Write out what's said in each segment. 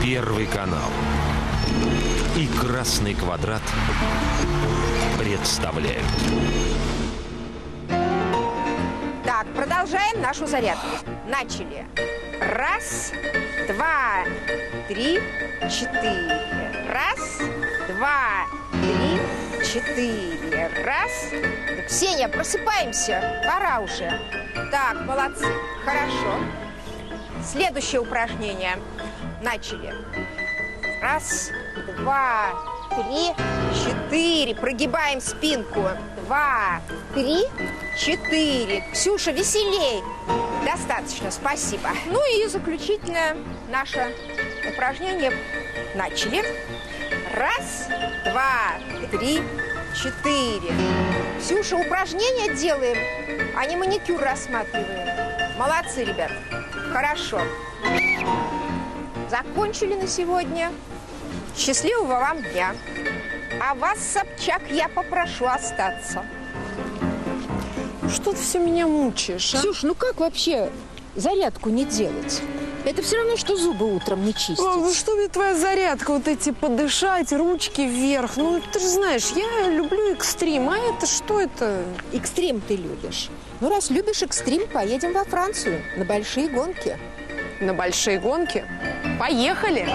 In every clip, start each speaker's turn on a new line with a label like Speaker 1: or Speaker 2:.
Speaker 1: Первый канал и Красный квадрат представляют.
Speaker 2: Так, продолжаем нашу зарядку. Начали. Раз, два, три, четыре. Раз, два, три, четыре. Раз. Ксения, просыпаемся. Пора уже. Так, молодцы. Хорошо. Следующее упражнение. Начали. Раз, два, три, четыре. Прогибаем спинку. Два, три, четыре. Ксюша, веселей. Достаточно, спасибо. Ну и заключительное наше упражнение. Начали. Раз, два, три, четыре. Ксюша, упражнения делаем, а не маникюр рассматриваем. Молодцы, ребят. Хорошо. Закончили на сегодня. Счастливого вам дня. А вас, Собчак, я попрошу остаться.
Speaker 3: Что ты все меня мучаешь, а?
Speaker 2: Ксюш, ну как вообще зарядку не делать? Это все равно, что зубы утром не чистить.
Speaker 3: Ну что мне твоя зарядка, вот эти подышать, ручки вверх. Ну, ты же знаешь, я люблю экстрим, а это что это?
Speaker 2: Экстрим ты любишь. Ну, раз любишь экстрим, поедем во Францию на большие гонки.
Speaker 3: На большие гонки? Поехали!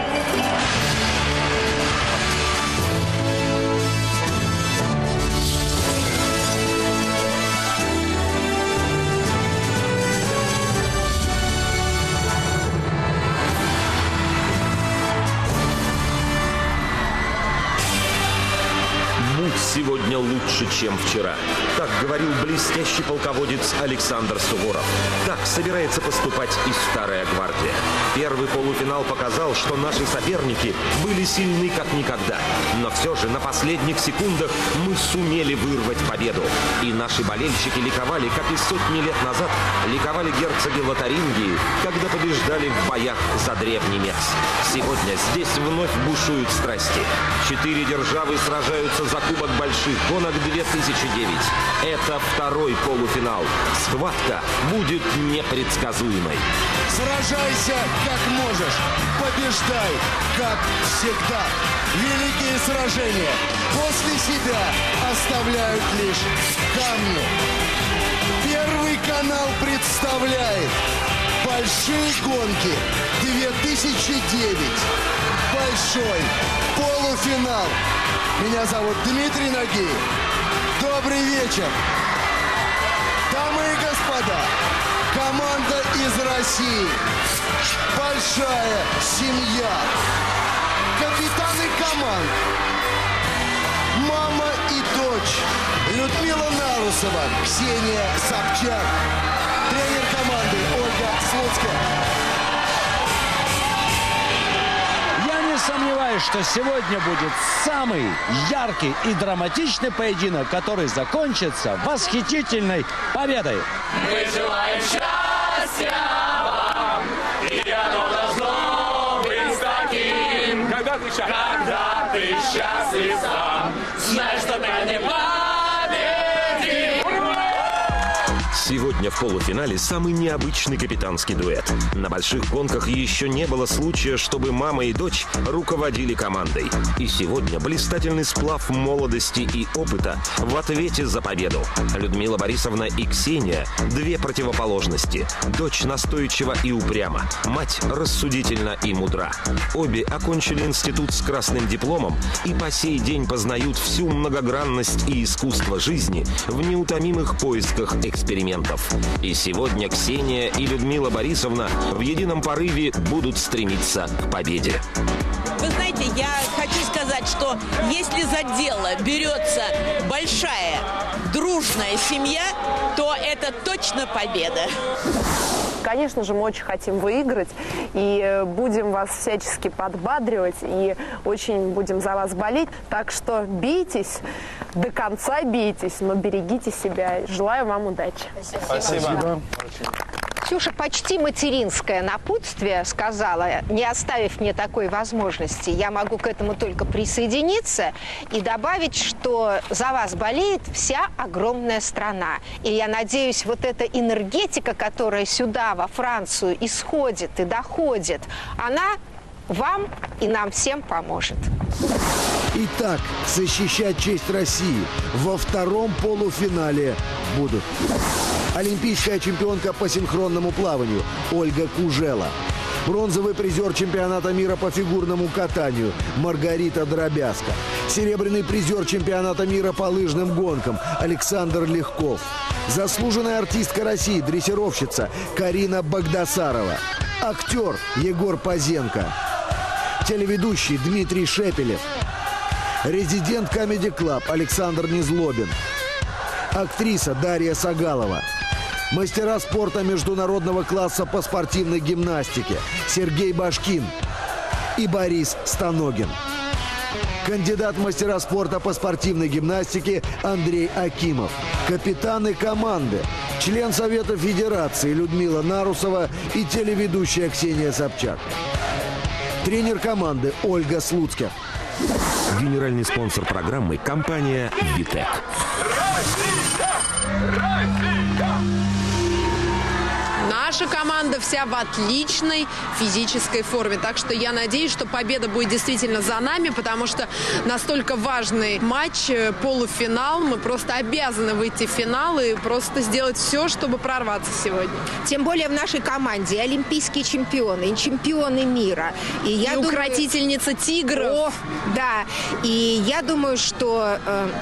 Speaker 1: Сегодня лучше, чем вчера. Так говорил блестящий полководец Александр Суворов. Так собирается поступать и Старая гвардия. Первый полуфинал показал, что наши соперники были сильны как никогда. Но все же на последних секундах мы сумели вырвать победу. И наши болельщики ликовали, как и сотни лет назад ликовали герцоги Лотарингии, когда побеждали в боях за древний Метz. Сегодня здесь вновь бушуют страсти. 4 державы сражаются за Кубок больших гонок 2009. Это второй полуфинал. Схватка будет непредсказуемой.
Speaker 4: Сражайся как можешь, побеждай как всегда. Великие сражения после себя оставляют лишь камни. Первый канал представляет большие гонки 2009. Большой полуфинал. Меня зовут Дмитрий Нагиев. Добрый вечер. Дамы и господа, команда из России. Большая семья. Капитаны команд. Мама и дочь. Людмила Нарусова, Ксения Собчак. Тренер команды Ольга Слуцкая.
Speaker 5: Сомневаюсь, что сегодня будет самый яркий и драматичный поединок, который закончится восхитительной победой.
Speaker 6: Мы желаем счастья вам, и оно должно быть таким. Когда ты счастлив сам, знаешь, что ты не победишь.
Speaker 1: Сегодня в полуфинале самый необычный капитанский дуэт. На больших гонках еще не было случая, чтобы мама и дочь руководили командой. И сегодня блистательный сплав молодости и опыта в ответе за победу. Людмила Борисовна и Ксения – две противоположности. Дочь настойчива и упряма, мать рассудительна и мудра. Обе окончили институт с красным дипломом и по сей день познают всю многогранность и искусство жизни в неутомимых поисках экспериментов. И сегодня Ксения и Людмила Борисовна в едином порыве будут стремиться к победе.
Speaker 7: Вы знаете, я хочу сказать, что если за дело берется большая, дружная семья, то это точно победа.
Speaker 3: Конечно же, мы очень хотим выиграть и будем вас всячески подбадривать и очень будем за вас болеть. Так что бийтесь, до конца бийтесь, но берегите себя. Желаю вам удачи.
Speaker 4: Спасибо.
Speaker 2: Ксюша почти материнское напутствие сказала, не оставив мне такой возможности. Я могу к этому только присоединиться и добавить, что за вас болеет вся огромная страна. И я надеюсь, вот эта энергетика, которая сюда, во Францию, исходит и доходит, она вам и нам всем поможет.
Speaker 4: Итак, защищать честь России во втором полуфинале будут олимпийская чемпионка по синхронному плаванию Ольга Кужела, бронзовый призер чемпионата мира по фигурному катанию Маргарита Дробязко, серебряный призер чемпионата мира по лыжным гонкам Александр Легков, заслуженная артистка России, дрессировщица Карина Багдасарова, актер Егор Пазенко, телеведущий Дмитрий Шепелев, резидент Comedy Club Александр Незлобин, актриса Дарья Сагалова, мастера спорта международного класса по спортивной гимнастике Сергей Башкин и Борис Станогин, кандидат в мастера спорта по спортивной гимнастике Андрей Акимов, капитаны команды, член Совета Федерации Людмила Нарусова и телеведущая Ксения Собчак, тренер команды Ольга Слуцких.
Speaker 1: Генеральный спонсор программы – компания «Витек».
Speaker 3: Наша команда вся в отличной физической форме. Так что я надеюсь, что победа будет действительно за нами, потому что настолько важный матч, полуфинал. Мы просто обязаны выйти в финал и просто сделать все, чтобы прорваться сегодня.
Speaker 2: Тем более в нашей команде и олимпийские чемпионы, и чемпионы мира. И я думаю,
Speaker 3: укротительница тигров.
Speaker 2: О, да. И я думаю, что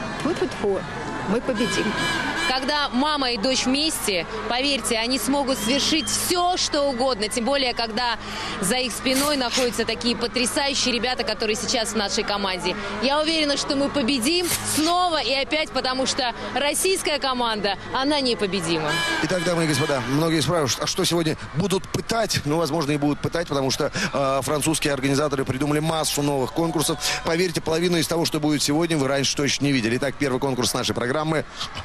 Speaker 2: мы победим.
Speaker 8: Когда мама и дочь вместе, поверьте, они смогут совершить все, что угодно. Тем более, когда за их спиной находятся такие потрясающие ребята, которые сейчас в нашей команде. Я уверена, что мы победим снова и опять, потому что российская команда, она непобедима.
Speaker 4: Итак, дамы и господа, многие спрашивают, а что сегодня будут пытать? Ну, возможно, и будут пытать, потому что французские организаторы придумали массу новых конкурсов. Поверьте, половину из того, что будет сегодня, вы раньше точно не видели. Итак, первый конкурс нашей программы.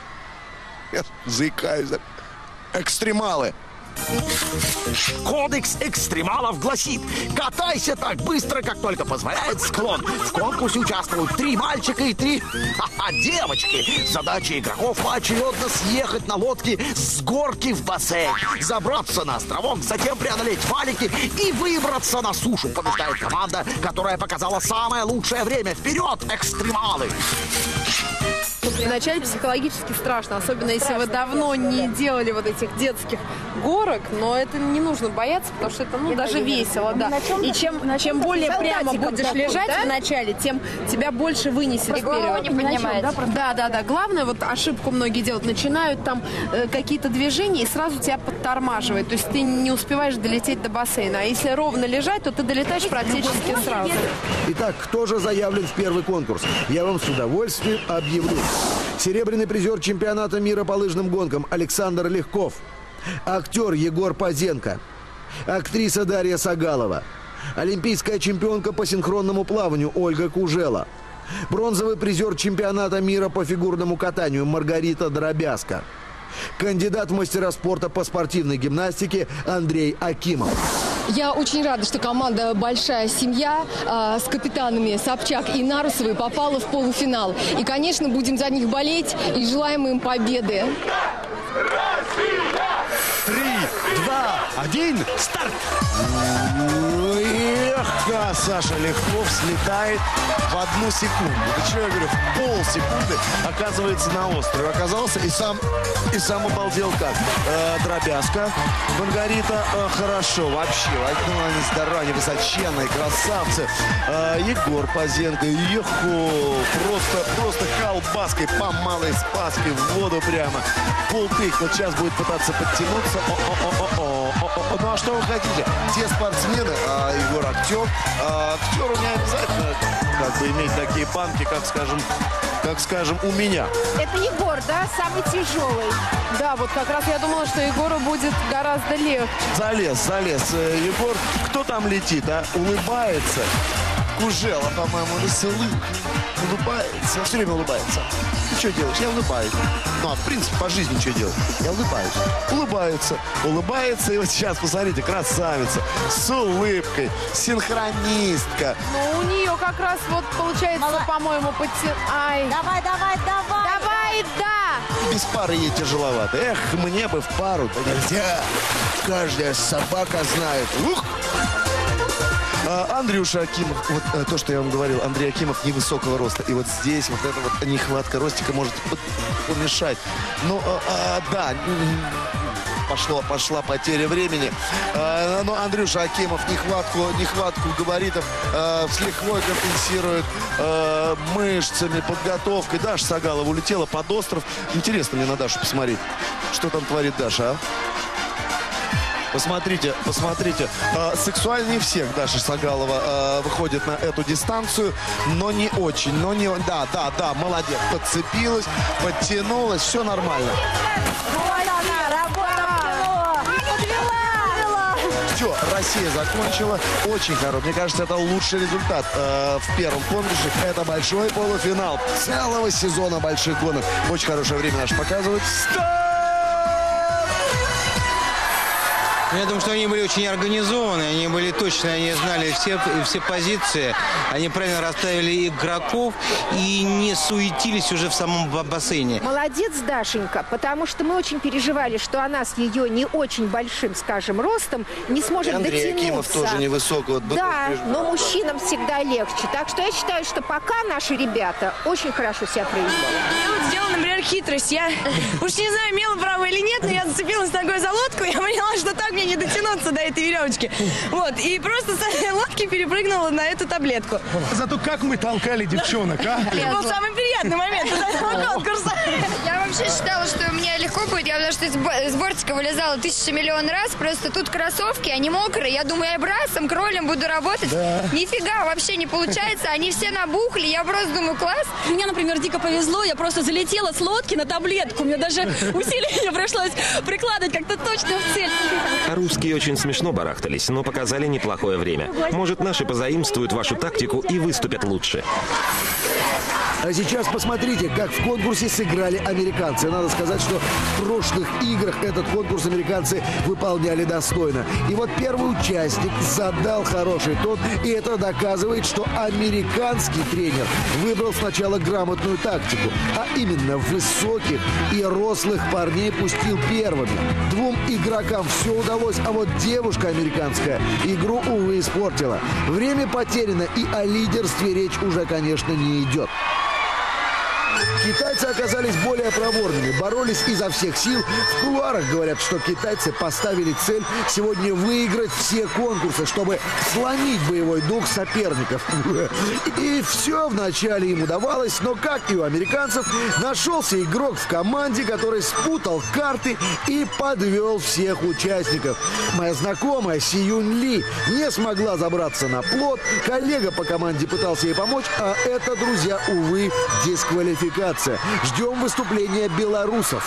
Speaker 4: Я заикаюсь. Экстремалы.
Speaker 9: Кодекс экстремалов гласит: катайся так быстро, как только позволяет склон. В конкурсе участвуют 3 мальчика и 3 девочки. Задача игроков поочередно съехать на лодке с горки в бассейн, забраться на островок, затем преодолеть валики и выбраться на сушу. Побеждает команда, которая показала самое лучшее время. Вперед, экстремалы!
Speaker 3: Вначале психологически страшно, особенно если вы давно не делали вот этих детских горок, но это не нужно бояться, потому что это, даже весело, да. И чем более прямо будешь лежать вначале, тем тебя больше вынесет вперед. Да. Главное, вот ошибку многие делают, начинают там какие-то движения и сразу тебя подтормаживает, то есть ты не успеваешь долететь до бассейна. А если ровно лежать, то ты долетаешь практически сразу.
Speaker 4: Итак, кто же заявлен в первый конкурс? Я вам с удовольствием объявлю. Серебряный призер чемпионата мира по лыжным гонкам Александр Легков, актер Егор Пазенко, актриса Дарья Сагалова, олимпийская чемпионка по синхронному плаванию Ольга Кужела, бронзовый призер чемпионата мира по фигурному катанию Маргарита Дробязко, кандидат в мастера спорта по спортивной гимнастике Андрей Акимов.
Speaker 10: Я очень рада, что команда «Большая семья» с капитанами Собчак и Нарусовой попала в полуфинал. И, конечно, будем за них болеть и желаем им победы.
Speaker 5: 3, 2, 1, старт! Эх, Саша Легков слетает в 1 секунду. Да что я говорю, в полсекунды оказывается на острове. Оказался и сам обалдел как. Дробязко, Маргарита, хорошо, вообще. Ну, они здоровые, они высоченные, красавцы. Егор Пазенко, просто колбаской по Малой Спасской в воду прямо. Полтык, вот сейчас будет пытаться подтянуться. Ну а что вы хотите? Те спортсмены, Егор актер. Актеру не обязательно иметь такие банки, как скажем, у меня.
Speaker 2: Это Егор, да? Самый тяжелый.
Speaker 3: Да, вот как раз я думала, что Егору будет гораздо легче.
Speaker 5: Залез. Егор, кто там летит, а? Улыбается. Кужела, по-моему, улыбается. Все время улыбается. Ты что делаешь? Я улыбаюсь. Ну, а в принципе, по жизни что делать? Я улыбаюсь. Улыбается. И вот сейчас, посмотрите, красавица. С улыбкой. Синхронистка.
Speaker 3: Ну, у нее как раз вот получается, по-моему, Ай.
Speaker 11: Давай.
Speaker 3: Давай, да.
Speaker 5: Без пары ей тяжеловато. Эх, мне бы в пару.
Speaker 4: Нельзя. Каждая собака знает.
Speaker 5: Андрюша Акимов, вот то, что я вам говорил, Андрей Акимов невысокого роста. И вот здесь вот эта вот нехватка ростика может помешать. Ну, да, пошла потеря времени. Но Андрюша Акимов нехватку габаритов с лихвой компенсирует мышцами, подготовкой. Даша Сагалова улетела под остров. Интересно мне на Дашу посмотреть, что там творит Даша, а? Посмотрите. Сексуальнее всех Даша Сагалова выходит на эту дистанцию, но не очень. Да, молодец. Подцепилась, подтянулась, все нормально. Все, Россия закончила. Очень хорошо. Мне кажется, это лучший результат в первом конкурсе. Это большой полуфинал целого сезона больших гонок. Очень хорошее время наше показывает.
Speaker 11: Я думаю, что они были очень организованы, они были точные, они знали все позиции, они правильно расставили игроков и не суетились уже в самом бассейне.
Speaker 2: Молодец, Дашенька, потому что мы очень переживали, что она с ее не очень большим, скажем, ростом не сможет дотянуться.
Speaker 5: Андрей Акимов тоже невысокого.
Speaker 2: Да, но мужчинам всегда легче. Так что я считаю, что пока наши ребята очень хорошо себя проявили.
Speaker 12: Я вот сделала, например, хитрость. Я уж не знаю, имела право или нет, но я зацепилась ногой за лодку, я поняла, что так мне не дотянуться до этой веревочки. Вот, и просто с этой лодки перепрыгнула на эту таблетку.
Speaker 13: Зато как мы толкали девчонок, а?
Speaker 12: Это был самый приятный момент этого конкурса.
Speaker 14: Я вообще считала, что мне легко будет, потому что из бортика вылезала 1000 миллион раз, просто тут кроссовки, они мокрые, я думаю, я брасом, кролем буду работать. Да. Нифига, вообще не получается, они все набухли, я просто думаю, класс.
Speaker 12: Мне, например, дико повезло, я просто залетела с лодки на таблетку, мне даже усилие пришлось прикладывать как-то точно в цель.
Speaker 1: Русские очень смешно барахтались, но показали неплохое время. Может, наши позаимствуют вашу тактику и выступят лучше.
Speaker 4: А сейчас посмотрите, как в конкурсе сыграли американцы. Надо сказать, что в прошлых играх этот конкурс американцы выполняли достойно. И вот первый участник задал хороший тон, и это доказывает, что американский тренер выбрал сначала грамотную тактику, а именно высоких и рослых парней пустил первыми. Двум игрокам все удалось, а вот девушка американская игру, увы, испортила. Время потеряно, и о лидерстве речь уже, конечно, не идет. Китайцы оказались более проворными, боролись изо всех сил. В кулуарах говорят, что китайцы поставили цель сегодня выиграть все конкурсы, чтобы сломить боевой дух соперников. И все вначале им удавалось, но, как и у американцев, нашелся игрок в команде, который спутал карты и подвел всех участников. Моя знакомая Си Юн Ли не смогла забраться на плот, коллега по команде пытался ей помочь, а это, друзья, увы, дисквалификация. Ждем выступления белорусов.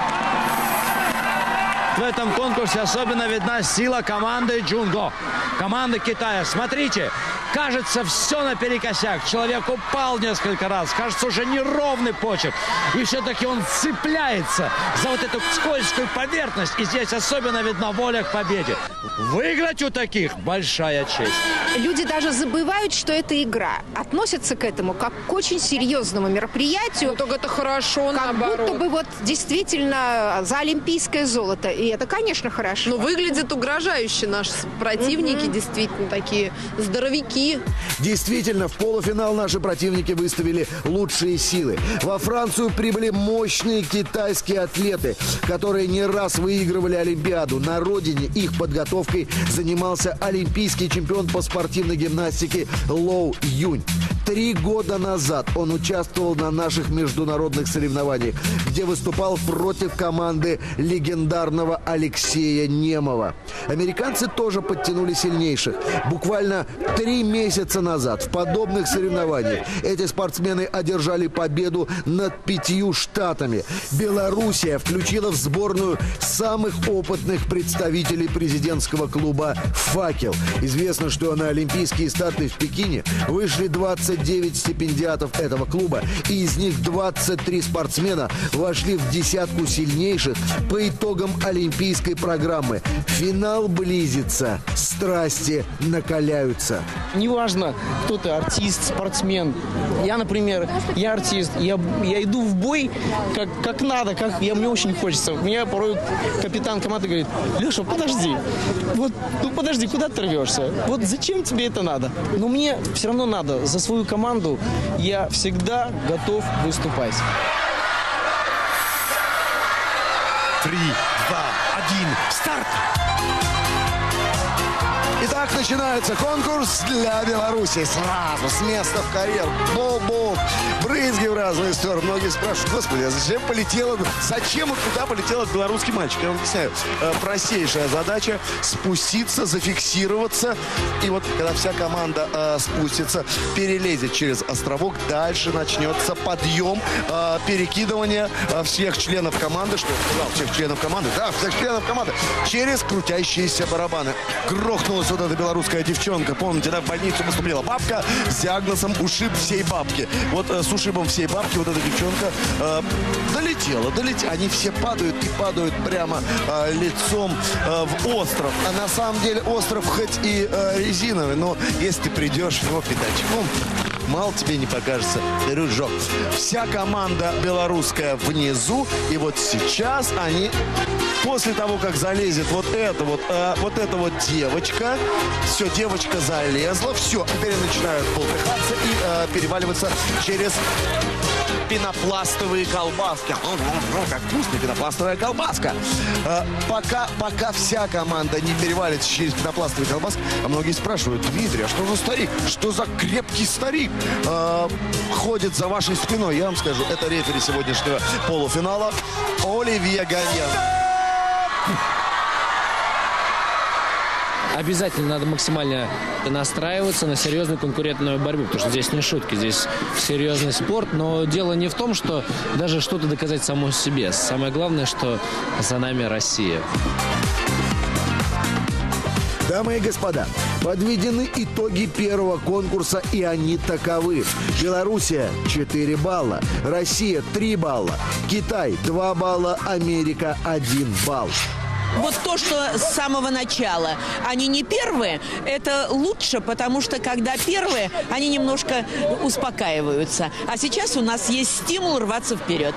Speaker 15: В этом конкурсе особенно видна сила команды Джунго. Команда Китая. Смотрите, кажется, все наперекосяк. Человек упал несколько раз. Кажется, уже неровный почерк. И все-таки он цепляется за вот эту скользкую поверхность. И здесь особенно видна воля к победе. Выиграть у таких большая честь.
Speaker 2: Люди даже забывают, что это игра. Относятся к этому как к очень серьезному мероприятию.
Speaker 3: Ну, только это хорошо,
Speaker 2: как
Speaker 3: наоборот.
Speaker 2: будто бы вот действительно за олимпийское золото. И это, конечно, хорошо.
Speaker 3: Но выглядят угрожающе наши противники, действительно такие здоровяки.
Speaker 4: Действительно, в полуфинал наши противники выставили лучшие силы. Во Францию прибыли мощные китайские атлеты, которые не раз выигрывали Олимпиаду. На родине их подготовкой занимался олимпийский чемпион по спортивной гимнастике Лоу Юнь. 3 года назад он участвовал на наших международных соревнованиях, где выступал против команды легендарного Алексея Немова. Американцы тоже подтянули сильнейших. Буквально 3 месяца назад в подобных соревнованиях эти спортсмены одержали победу над 5 штатами. Белоруссия включила в сборную самых опытных представителей президентского клуба «Факел». Известно, что на олимпийские старты в Пекине вышли 29 29 стипендиатов этого клуба, и из них 23 спортсмена вошли в десятку сильнейших по итогам олимпийской программы. Финал близится, страсти накаляются.
Speaker 16: Неважно, кто ты, артист, спортсмен. Я, например, я артист, я иду в бой как надо, мне очень хочется. Меня порой капитан команды говорит: Леша, подожди, подожди, куда ты рвешься? Вот зачем тебе это надо? Но мне все равно надо. За свою команду я всегда готов выступать.
Speaker 5: 3, 2, 1, старт! Итак, начинается конкурс для Беларуси. Сразу с места в карьер. Бол-бол. Брызги в разные стороны. Многие спрашивают: господи, а зачем и куда полетел белорусский мальчик? Я вам объясняю. Простейшая задача — спуститься, зафиксироваться. И вот, когда вся команда спустится, перелезет через островок, дальше начнется подъем, перекидывание всех членов команды. Что я сказал? Всех членов команды? Да, всех членов команды. Через крутящиеся барабаны. Грохнулась вот эта белорусская девчонка. Помните, да, в больницу поступила бабка с диагнозом ушиб всей бабки. Вот с ушибом всей бабки вот эта девчонка долетела. Они все падают и падают прямо лицом в остров. А на самом деле остров хоть и резиновый, но если ты придешь в него пятачком, мало тебе не покажется рюджок. Вся команда белорусская внизу. И вот сейчас они, после того, как залезет вот эта вот девочка, все, девочка залезла, все, теперь начинают болтыхаться и переваливаться через пенопластовые колбаски. Как вкусная пенопластовая колбаска. Пока вся команда не перевалится через пенопластовые колбаски, а многие спрашивают: Дмитрий, а что за старик? Что за крепкий старик ходит за вашей спиной? Я вам скажу, это рефери сегодняшнего полуфинала Оливье Ганьян.
Speaker 17: Обязательно надо максимально настраиваться на серьезную конкурентную борьбу, потому что здесь не шутки, здесь серьезный спорт. Но дело не в том, что даже что-то доказать самому себе. Самое главное, что за нами Россия.
Speaker 4: Дамы и господа, подведены итоги первого конкурса, и они таковы. Белоруссия – 4 балла, Россия – 3 балла, Китай – 2 балла, Америка – 1 балл.
Speaker 7: Вот то, что с самого начала они не первые, это лучше, потому что когда первые, они немножко успокаиваются. А сейчас у нас есть стимул рваться вперед.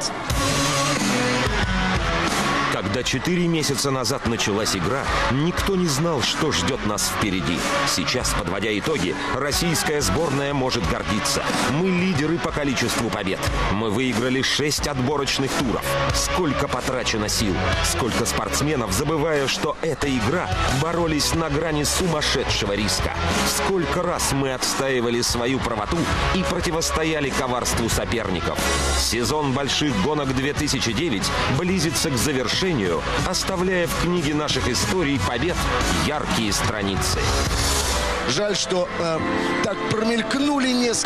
Speaker 1: Когда 4 месяца назад началась игра, никто не знал, что ждет нас впереди. Сейчас, подводя итоги, российская сборная может гордиться. Мы лидеры по количеству побед. Мы выиграли 6 отборочных туров. Сколько потрачено сил, сколько спортсменов, забывая, что эта игра, боролись на грани сумасшедшего риска. Сколько раз мы отстаивали свою правоту и противостояли коварству соперников. Сезон больших гонок 2009 близится к завершению, оставляя в книге наших историй побед яркие страницы.
Speaker 5: Жаль, что так промелькнули несколько.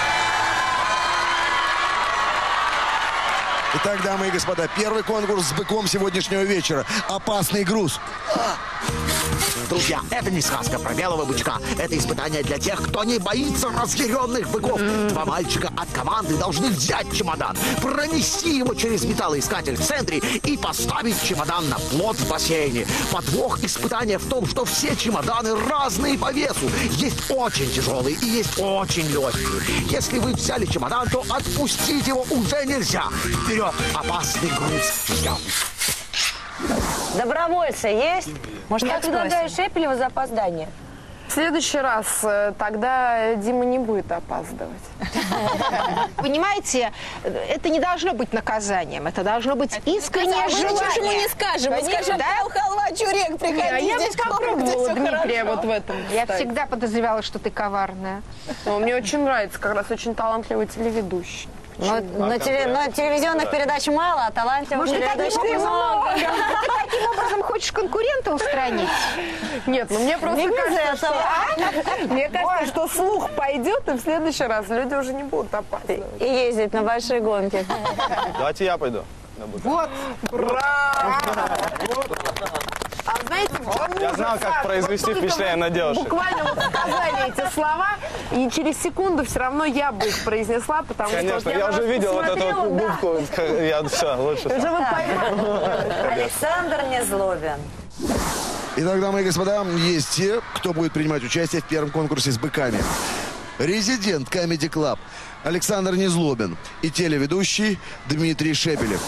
Speaker 5: Итак, дамы и господа, первый конкурс с быком сегодняшнего вечера. Опасный груз.
Speaker 9: Друзья, это не сказка про белого бычка. Это испытание для тех, кто не боится разъяренных быков. 2 мальчика от команды должны взять чемодан, пронести его через металлоискатель в центре и поставить чемодан на плот в бассейне. Подвох испытания в том, что все чемоданы разные по весу. Есть очень тяжелые и есть очень легкие. Если вы взяли чемодан, то отпустить его уже нельзя. Вперед, опасный груз. Ждем.
Speaker 18: Добровольцы есть? Может, я предлагаю Шепелева за опоздание?
Speaker 3: В следующий раз тогда Дима не будет опаздывать.
Speaker 2: Понимаете, это не должно быть наказанием, это должно быть искреннее желание.
Speaker 12: Почему мы не скажем? Мы скажем: халва, чурек, приходи,
Speaker 3: я
Speaker 12: здесь
Speaker 3: попробовала Дмитрия вот в этом.
Speaker 2: Я всегда подозревала, что ты коварная.
Speaker 3: Но мне очень нравится, как раз очень талантливый телеведущий.
Speaker 18: Но телевизионных передач мало, а талантливых передач много.
Speaker 2: Ты таким образом хочешь конкурента устранить?
Speaker 3: Нет, ну мне просто кажется, мне кажется, что слух пойдет, и в следующий раз люди уже не будут опаздывать.
Speaker 18: И ездить на большие гонки.
Speaker 19: Давайте я пойду.
Speaker 3: Вот! Браво! А знаете,
Speaker 19: я знал, как произвести впечатление на девушек.
Speaker 3: Буквально вот сказали эти слова, и через секунду все равно я бы их произнесла, потому
Speaker 19: Конечно,
Speaker 3: что...
Speaker 19: я уже видел вот эту вот губку. Я все, лучше.
Speaker 3: Уже вы поймали.
Speaker 18: Александр Незлобин.
Speaker 4: Итак, дамы и господа, есть те, кто будет принимать участие в первом конкурсе с быками. Резидент Comedy Club Александр Незлобин и телеведущий Дмитрий Шепелев.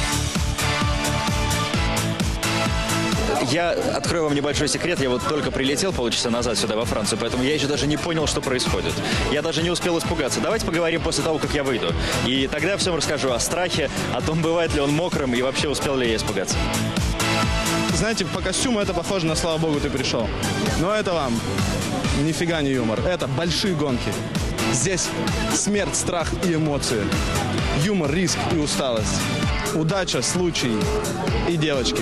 Speaker 20: Я открою вам небольшой секрет. Я вот только прилетел полчаса назад сюда, во Францию, поэтому я еще даже не понял, что происходит. Я даже не успел испугаться. Давайте поговорим после того, как я выйду. И тогда я всем расскажу о страхе, о том, бывает ли он мокрым и вообще успел ли я испугаться.
Speaker 19: Знаете, по костюму это похоже на «Слава Богу, ты пришел». Но это вам нифига не юмор. Это большие гонки. Здесь смерть, страх и эмоции. Юмор, риск и усталость. Удача, случай и девочки.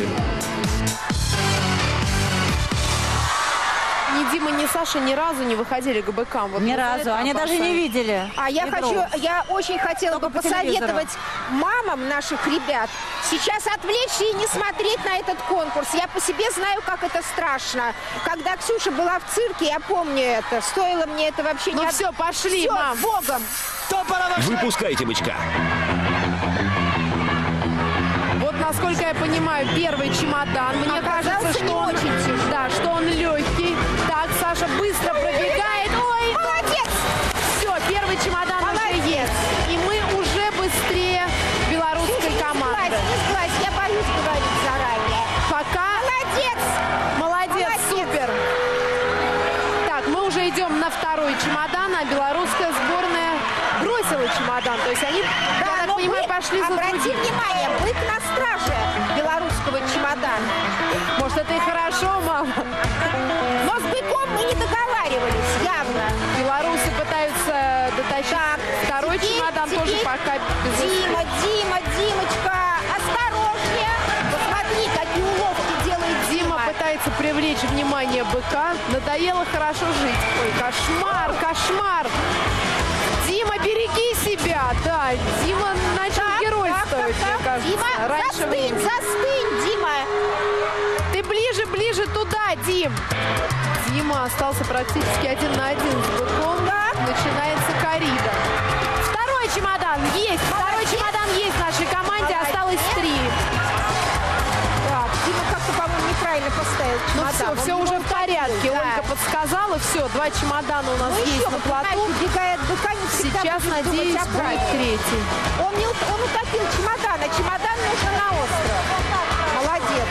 Speaker 3: Ни Дима, ни Саша ни разу не выходили к быкам. Вот
Speaker 18: Ни разу. Они даже не видели.
Speaker 2: А я очень хотела бы посоветовать мамам наших ребят сейчас отвлечься и не смотреть на этот конкурс. Я по себе знаю, как это страшно. Когда Ксюша была в цирке, я помню это. Стоило мне это вообще не...
Speaker 3: Ну все, пошли,
Speaker 2: все,
Speaker 3: мам.
Speaker 2: Богом.
Speaker 1: Выпускайте бычка.
Speaker 3: Вот, насколько я понимаю, первый чемодан. Мне кажется, что он очень тяжелый. Да, что он легкий. Так, Саша быстро пробегает. Ой,
Speaker 2: молодец!
Speaker 3: Все, первый чемодан уже есть. И мы уже быстрее белорусской команды.
Speaker 2: Не сглазь, я боюсь говорить заранее.
Speaker 3: Пока... Молодец, супер. Так, мы уже идем на второй чемодан, а белорусская сборная бросила чемодан. То есть они, я так понимаю, пошли за другим.
Speaker 2: Обрати внимание, бык на страже белорусского чемодана.
Speaker 3: Может, это и хорошо, мама?
Speaker 2: Но с быком мы не договаривались, явно.
Speaker 3: Белорусы пытаются дотащить второй чемодан, тоже пока без успеха.
Speaker 2: Димочка, осторожнее. Посмотри, какие уловки делает
Speaker 3: Дима пытается привлечь внимание быка. Надоело хорошо жить. Ой, кошмар, кошмар. Дима, береги себя. Да, Дима начал геройствовать, мне кажется.
Speaker 2: Дима,
Speaker 3: раньше времени.
Speaker 2: Застынь, Дима.
Speaker 3: Ты ближе туда, Дим. Дима остался практически 1 на 1 с быком. Начинается коррида. Второй чемодан есть. Второй чемодан есть в нашей команде. Осталось 3.
Speaker 2: Так, Дима как-то, по-моему, неправильно поставил чемодан.
Speaker 3: Ну все уже в порядке. Ольга подсказала. Все, 2 чемодана у нас есть на плоту. Сейчас, надеюсь, будет 3.
Speaker 2: Он утопил чемодан, а чемодан нужно на остров. Молодец.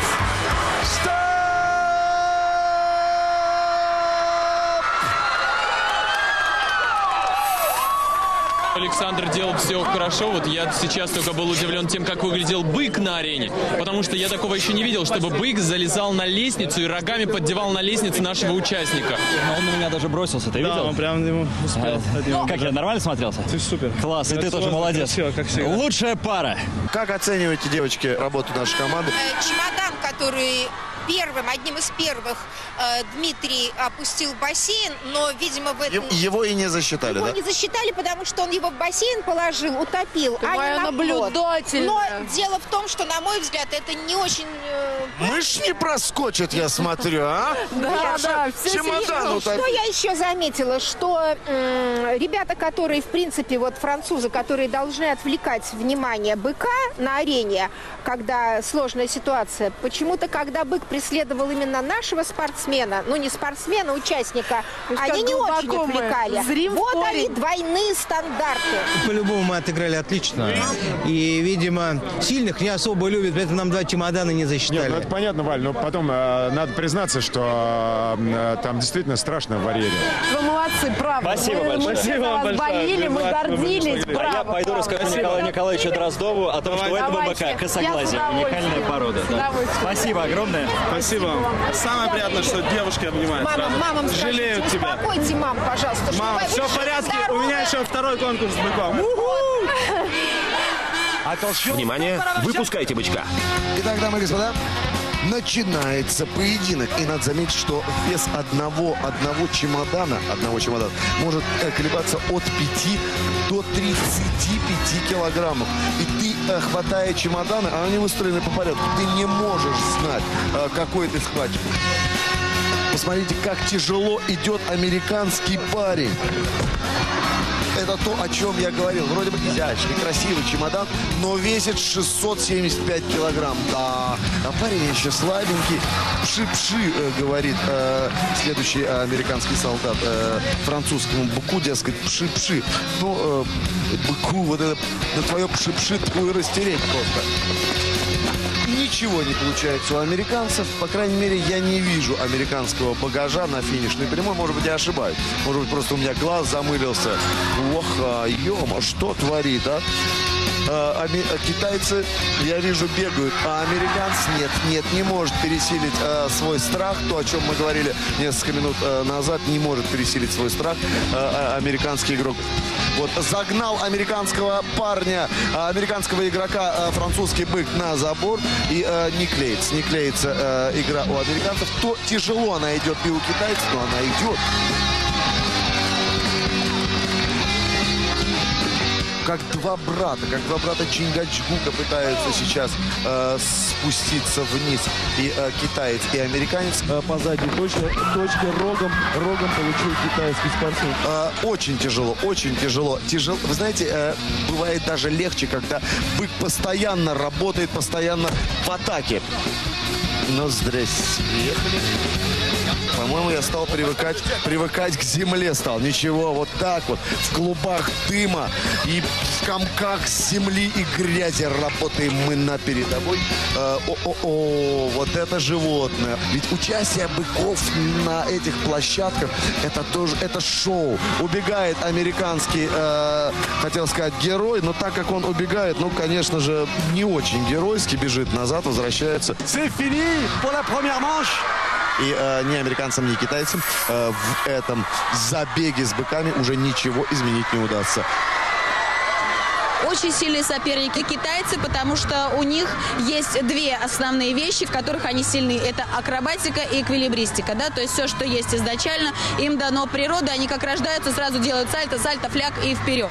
Speaker 21: Александр делал все хорошо. Вот я сейчас только был удивлен тем, как выглядел бык на арене. Потому что я такого еще не видел, чтобы бык залезал на лестницу и рогами поддевал на лестницу нашего участника.
Speaker 20: Он на меня даже бросился, ты видел?
Speaker 19: Да, он прям ему успел.
Speaker 20: Как я, нормально смотрелся?
Speaker 19: Ты супер.
Speaker 20: Класс, и ты тоже молодец.
Speaker 19: Красиво, как всегда.
Speaker 20: Лучшая пара.
Speaker 4: Как оцениваете, девочки, работу нашей команды?
Speaker 2: Чемодан, который одним из первых Дмитрий опустил в бассейн, но, видимо, в этом...
Speaker 4: Его и не засчитали,
Speaker 2: Его
Speaker 4: да?
Speaker 2: не засчитали, потому что он его в бассейн положил, утопил, а не на
Speaker 3: наблюдательная.
Speaker 2: плот. Но дело в том, что, на мой взгляд, это не очень...
Speaker 4: Мышь не проскочит, я смотрю, а?
Speaker 3: Да,
Speaker 4: чемодан утопил.
Speaker 2: Что я еще заметила, что ребята, которые, в принципе, вот французы, которые должны отвлекать внимание быка на арене, когда сложная ситуация, почему-то, когда бык преследовал именно нашего спортсмена, ну не спортсмена, участника, они не очень отвлекали. Вот они, двойные стандарты.
Speaker 11: По-любому мы отыграли отлично. И, видимо, сильных не особо любят, поэтому нам 2 чемодана не засчитали.
Speaker 22: Нет, ну это понятно, Валь, но потом надо признаться, что там действительно страшно в арене.
Speaker 3: Вы молодцы, правда.
Speaker 20: Спасибо большое.
Speaker 3: Мы все за вас болели, мы гордились.
Speaker 20: А я пойду расскажу Николаю Николаевичу Дроздову о том, что у этого быка косоглазие, уникальная порода. Да. Спасибо огромное.
Speaker 19: Спасибо вам. Самое приятное, что девушки обнимают.
Speaker 2: Мамам
Speaker 19: жалеют тебя.
Speaker 2: Успокойте мам, пожалуйста.
Speaker 19: Мам, все в порядке. У меня еще второй конкурс с быком.
Speaker 1: Внимание, выпускайте бычка.
Speaker 4: Итак, дамы и господа, начинается поединок. И надо заметить, что вес одного чемодана может колебаться от 5 до 35 килограммов. И ты, хватая чемоданы, а они выстроены по порядку, ты не можешь знать, какой ты схватишь.
Speaker 5: Посмотрите, как тяжело идет американский парень. Это то, о чем я говорил. Вроде бы изящный, красивый чемодан, но весит 675 килограмм. Да, а парень еще слабенький. Пши-пши, говорит следующий американский солдат французскому быку, дескать, пши-пши. Ну, быку, вот это, на твое пши-пши такое растереть просто. Ничего не получается у американцев. По крайней мере, я не вижу американского багажа на финишной прямой. Может быть, я ошибаюсь. Может быть, просто у меня глаз замылился. Ох, ё-мо, что творит, а? Китайцы, я вижу, бегают, а американцы не может пересилить свой страх. То, о чем мы говорили несколько минут назад, не может пересилить свой страх американский игрок. Вот, загнал американского парня, американского игрока французский бык на забор. И не клеится игра у американцев. То тяжело она идет и у китайцев, но она идет. Как два брата Чингачгука пытаются сейчас спуститься вниз. И китаец, и американец.
Speaker 6: По задней точке рогом получил китайский спортсмен.
Speaker 5: Очень тяжело. Вы знаете, бывает даже легче, когда бык постоянно работает, постоянно в атаке. Ну, здрасте, приехали. По-моему, я стал привыкать к земле стал. Ничего, вот так вот, в клубах дыма и в комках земли и грязи работаем мы на передовой. Вот это животное. Ведь участие быков на этих площадках, это шоу. Убегает американский, хотел сказать, герой, но так как он убегает, ну, конечно же, не очень геройски, бежит назад, возвращается.
Speaker 9: C'est fini pour la première manche.
Speaker 5: И ни американцам, ни китайцам в этом забеге с быками уже ничего изменить не удастся.
Speaker 7: Очень сильные соперники китайцы, потому что у них есть две основные вещи, в которых они сильны. Это акробатика и эквилибристика. Да? То есть все, что есть изначально, им дано природой. Они как рождаются, сразу делают сальто, фляг и вперед.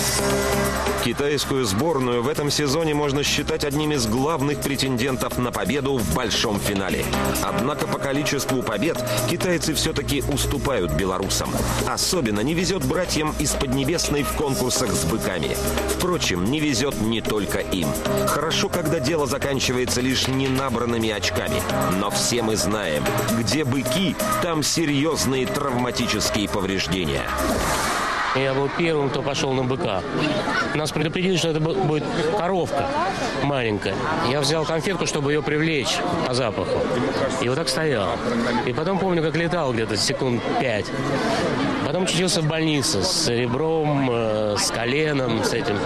Speaker 1: Китайскую сборную в этом сезоне можно считать одним из главных претендентов на победу в большом финале. Однако по количеству побед китайцы все-таки уступают белорусам. Особенно не везет братьям из Поднебесной в конкурсах с быками. Впрочем, не везет не только им. Хорошо, когда дело заканчивается лишь ненабранными очками. Но все мы знаем, где быки, там серьезные травматические повреждения.
Speaker 8: Я был первым, кто пошел на быка. Нас предупредили, что это будет коровка маленькая. Я взял конфетку, чтобы ее привлечь по запаху. И вот так стоял. И потом помню, как летал где-то секунд 5. Потом очутился в больнице с ребром, с коленом, с этим.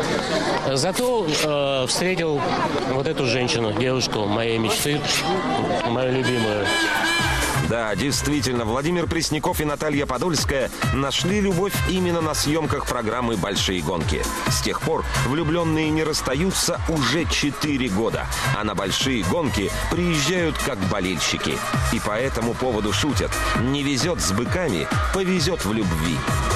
Speaker 8: Зато встретил вот эту женщину, девушку моей мечты, мою любимую.
Speaker 1: Да, действительно, Владимир Пресняков и Наталья Подольская нашли любовь именно на съемках программы «Большие гонки». С тех пор влюбленные не расстаются уже 4 года, а на «Большие гонки» приезжают как болельщики. И по этому поводу шутят: не везет с быками, повезет в любви.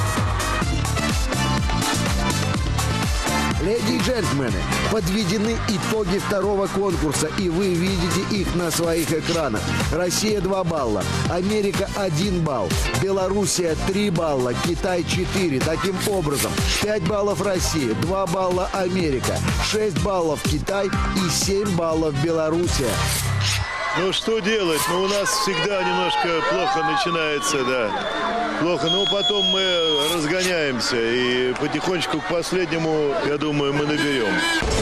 Speaker 4: Леди и джентльмены, подведены итоги второго конкурса, и вы видите их на своих экранах. Россия 2 балла, Америка 1 балл, Белоруссия 3 балла, Китай 4. Таким образом, 5 баллов Россия, 2 балла Америка, 6 баллов Китай и 7 баллов Белоруссия.
Speaker 23: Ну, что делать? Ну, у нас всегда немножко плохо начинается, да. Плохо, но потом мы разгоняемся и потихонечку к последнему, я думаю, мы наберем.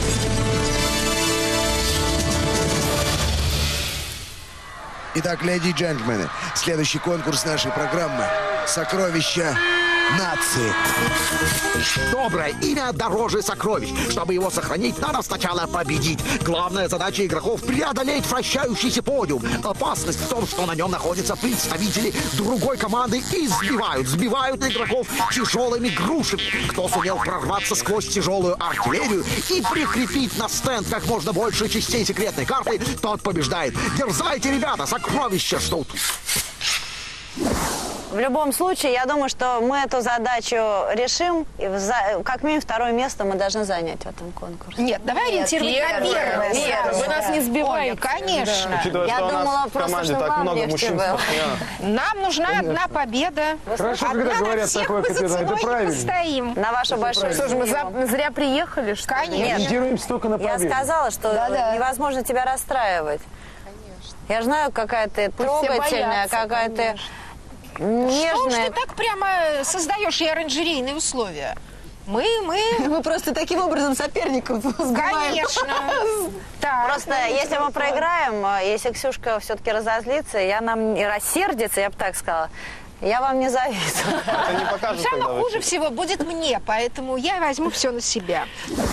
Speaker 4: Итак, леди и джентльмены, следующий конкурс нашей программы «Сокровища нации».
Speaker 9: Доброе имя дороже сокровищ. Чтобы его сохранить, надо сначала победить. Главная задача игроков — преодолеть вращающийся подиум. Опасность в том, что на нем находятся представители другой команды и сбивают игроков тяжелыми грушами. Кто сумел прорваться сквозь тяжелую артиллерию и прикрепить на стенд как можно больше частей секретной карты, тот побеждает. Дерзайте, ребята, сокровища ждут.
Speaker 18: В любом случае, я думаю, что мы эту задачу решим. И как минимум 2-е место мы должны занять в этом конкурсе.
Speaker 2: Нет, давай ориентировать на первое.
Speaker 3: Нет, вы нас не сбиваете.
Speaker 2: Ой, конечно.
Speaker 19: Учитывая,
Speaker 18: Я
Speaker 19: что у
Speaker 18: думала
Speaker 19: нас в
Speaker 18: просто,
Speaker 19: команде
Speaker 18: что
Speaker 19: так
Speaker 18: вам
Speaker 19: много
Speaker 18: легче
Speaker 19: мужчин-спортсменов.
Speaker 2: Нам нужна одна победа.
Speaker 22: Хорошо,
Speaker 2: одна
Speaker 22: когда
Speaker 2: на
Speaker 22: говорят
Speaker 2: всех
Speaker 22: такое,
Speaker 2: мы за
Speaker 22: Катерина, это
Speaker 2: ценой не
Speaker 22: правильно.
Speaker 2: постоим.
Speaker 18: На вашу большую
Speaker 3: Что же, мы
Speaker 18: семью.
Speaker 3: зря приехали, что ли?
Speaker 2: Конечно.
Speaker 22: Ориентируемся только на
Speaker 18: Я
Speaker 22: победу.
Speaker 18: сказала, что невозможно тебя расстраивать. Я знаю, какая ты трогательная, какая ты
Speaker 2: Что ж
Speaker 18: нежная.
Speaker 2: ты так прямо создаешь и оранжерейные условия? Мы...
Speaker 18: Мы просто таким образом соперников сбиваем.
Speaker 2: Конечно. Так.
Speaker 18: Просто если мы проиграем, если Ксюшка все-таки разозлится, и она мне рассердится, я бы так сказала, я вам не завидую.
Speaker 19: Это не покажет,
Speaker 2: Самое
Speaker 19: когда вы
Speaker 2: хуже всего будет мне, поэтому я возьму все на себя.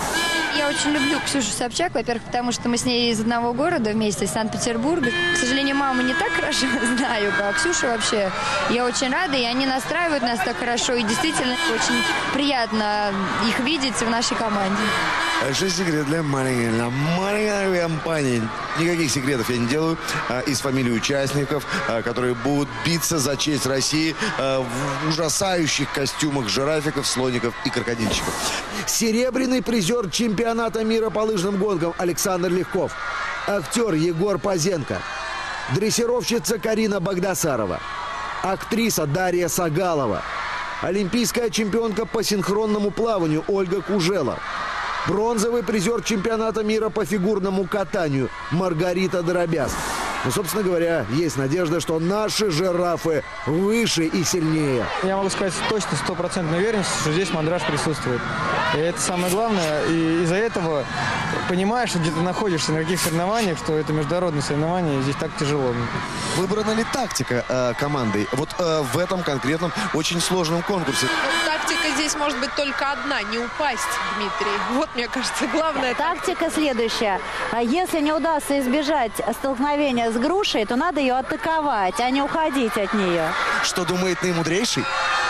Speaker 10: Я очень люблю Ксюшу Собчак, во-первых, потому что мы с ней из одного города вместе, из Санкт-Петербурга. К сожалению, маму не так хорошо знаю, а Ксюшу вообще я очень рада, и они настраивают нас так хорошо, и действительно очень приятно их видеть в нашей команде.
Speaker 4: Большой секрет для маленькой компании. Никаких секретов я не делаю. Из фамилий участников, которые будут биться за честь России в ужасающих костюмах жирафиков, слоников и крокодильчиков. Серебряный призер чемпионата мира по лыжным гонкам Александр Легков. Актер Егор Пазенко. Дрессировщица Карина Багдасарова. Актриса Дарья Сагалова. Олимпийская чемпионка по синхронному плаванию Ольга Кужела. Бронзовый призер чемпионата мира по фигурному катанию Маргарита Дробяс. Ну, собственно говоря, есть надежда, что наши жирафы выше и сильнее.
Speaker 16: Я могу сказать точно, 100% уверенность, что здесь мандраж присутствует. И это самое главное. И из-за этого понимаешь, где ты находишься, на каких соревнованиях, что это международные соревнования, и здесь так тяжело.
Speaker 4: Выбрана ли тактика командой вот в этом конкретном очень сложном конкурсе?
Speaker 13: Тактика здесь может быть только одна – не упасть, Дмитрий. Вот, мне кажется, главное.
Speaker 18: Тактика следующая. Если не удастся избежать столкновения с грушей, то надо ее атаковать, а не уходить от нее.
Speaker 4: Что думает наимудрейший?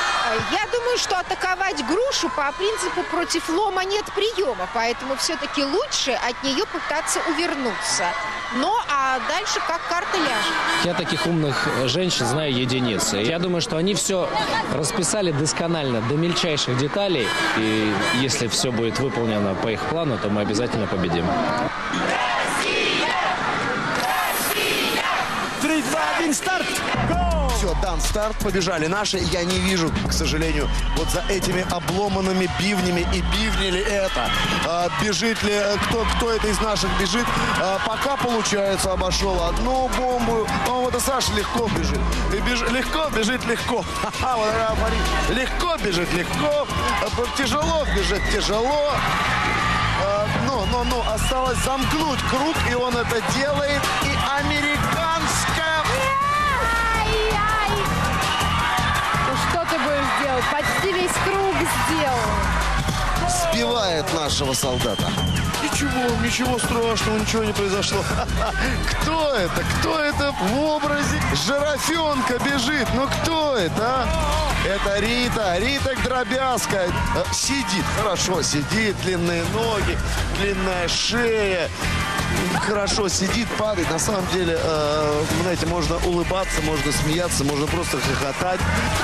Speaker 2: Я думаю, что атаковать грушу по принципу против лома нет приема, поэтому все-таки лучше от нее пытаться увернуться. Ну, а дальше как карта ляжет.
Speaker 17: Я таких умных женщин знаю единицы. Я думаю, что они все расписали досконально, до мельчайших деталей. И если все будет выполнено по их плану, то мы обязательно победим.
Speaker 4: 3, 2, 1, старт! Все, дан старт, побежали наши. Я не вижу, к сожалению, вот за этими обломанными бивнями. И бивни ли это? Бежит ли, кто это из наших бежит? Пока, получается, обошел одну бомбу. Ну, вот и Саша легко бежит. Легко бежит, легко. Ха-ха, вот она говорит. Легко бежит, легко. Тяжело бежит, тяжело. Ну, осталось замкнуть круг, и он это делает. И американская...
Speaker 3: Ну что ты будешь делать? Почти весь круг сделал.
Speaker 4: Сбивает нашего солдата. Ничего страшного, ничего не произошло. Кто это? Кто это в образе? Жирафенка бежит. Ну кто это, а? Это Рита Дробяска. Сидит, хорошо сидит. Длинные ноги, длинная шея. Хорошо сидит, падает. На самом деле, знаете, можно улыбаться, можно смеяться, можно просто хохотать.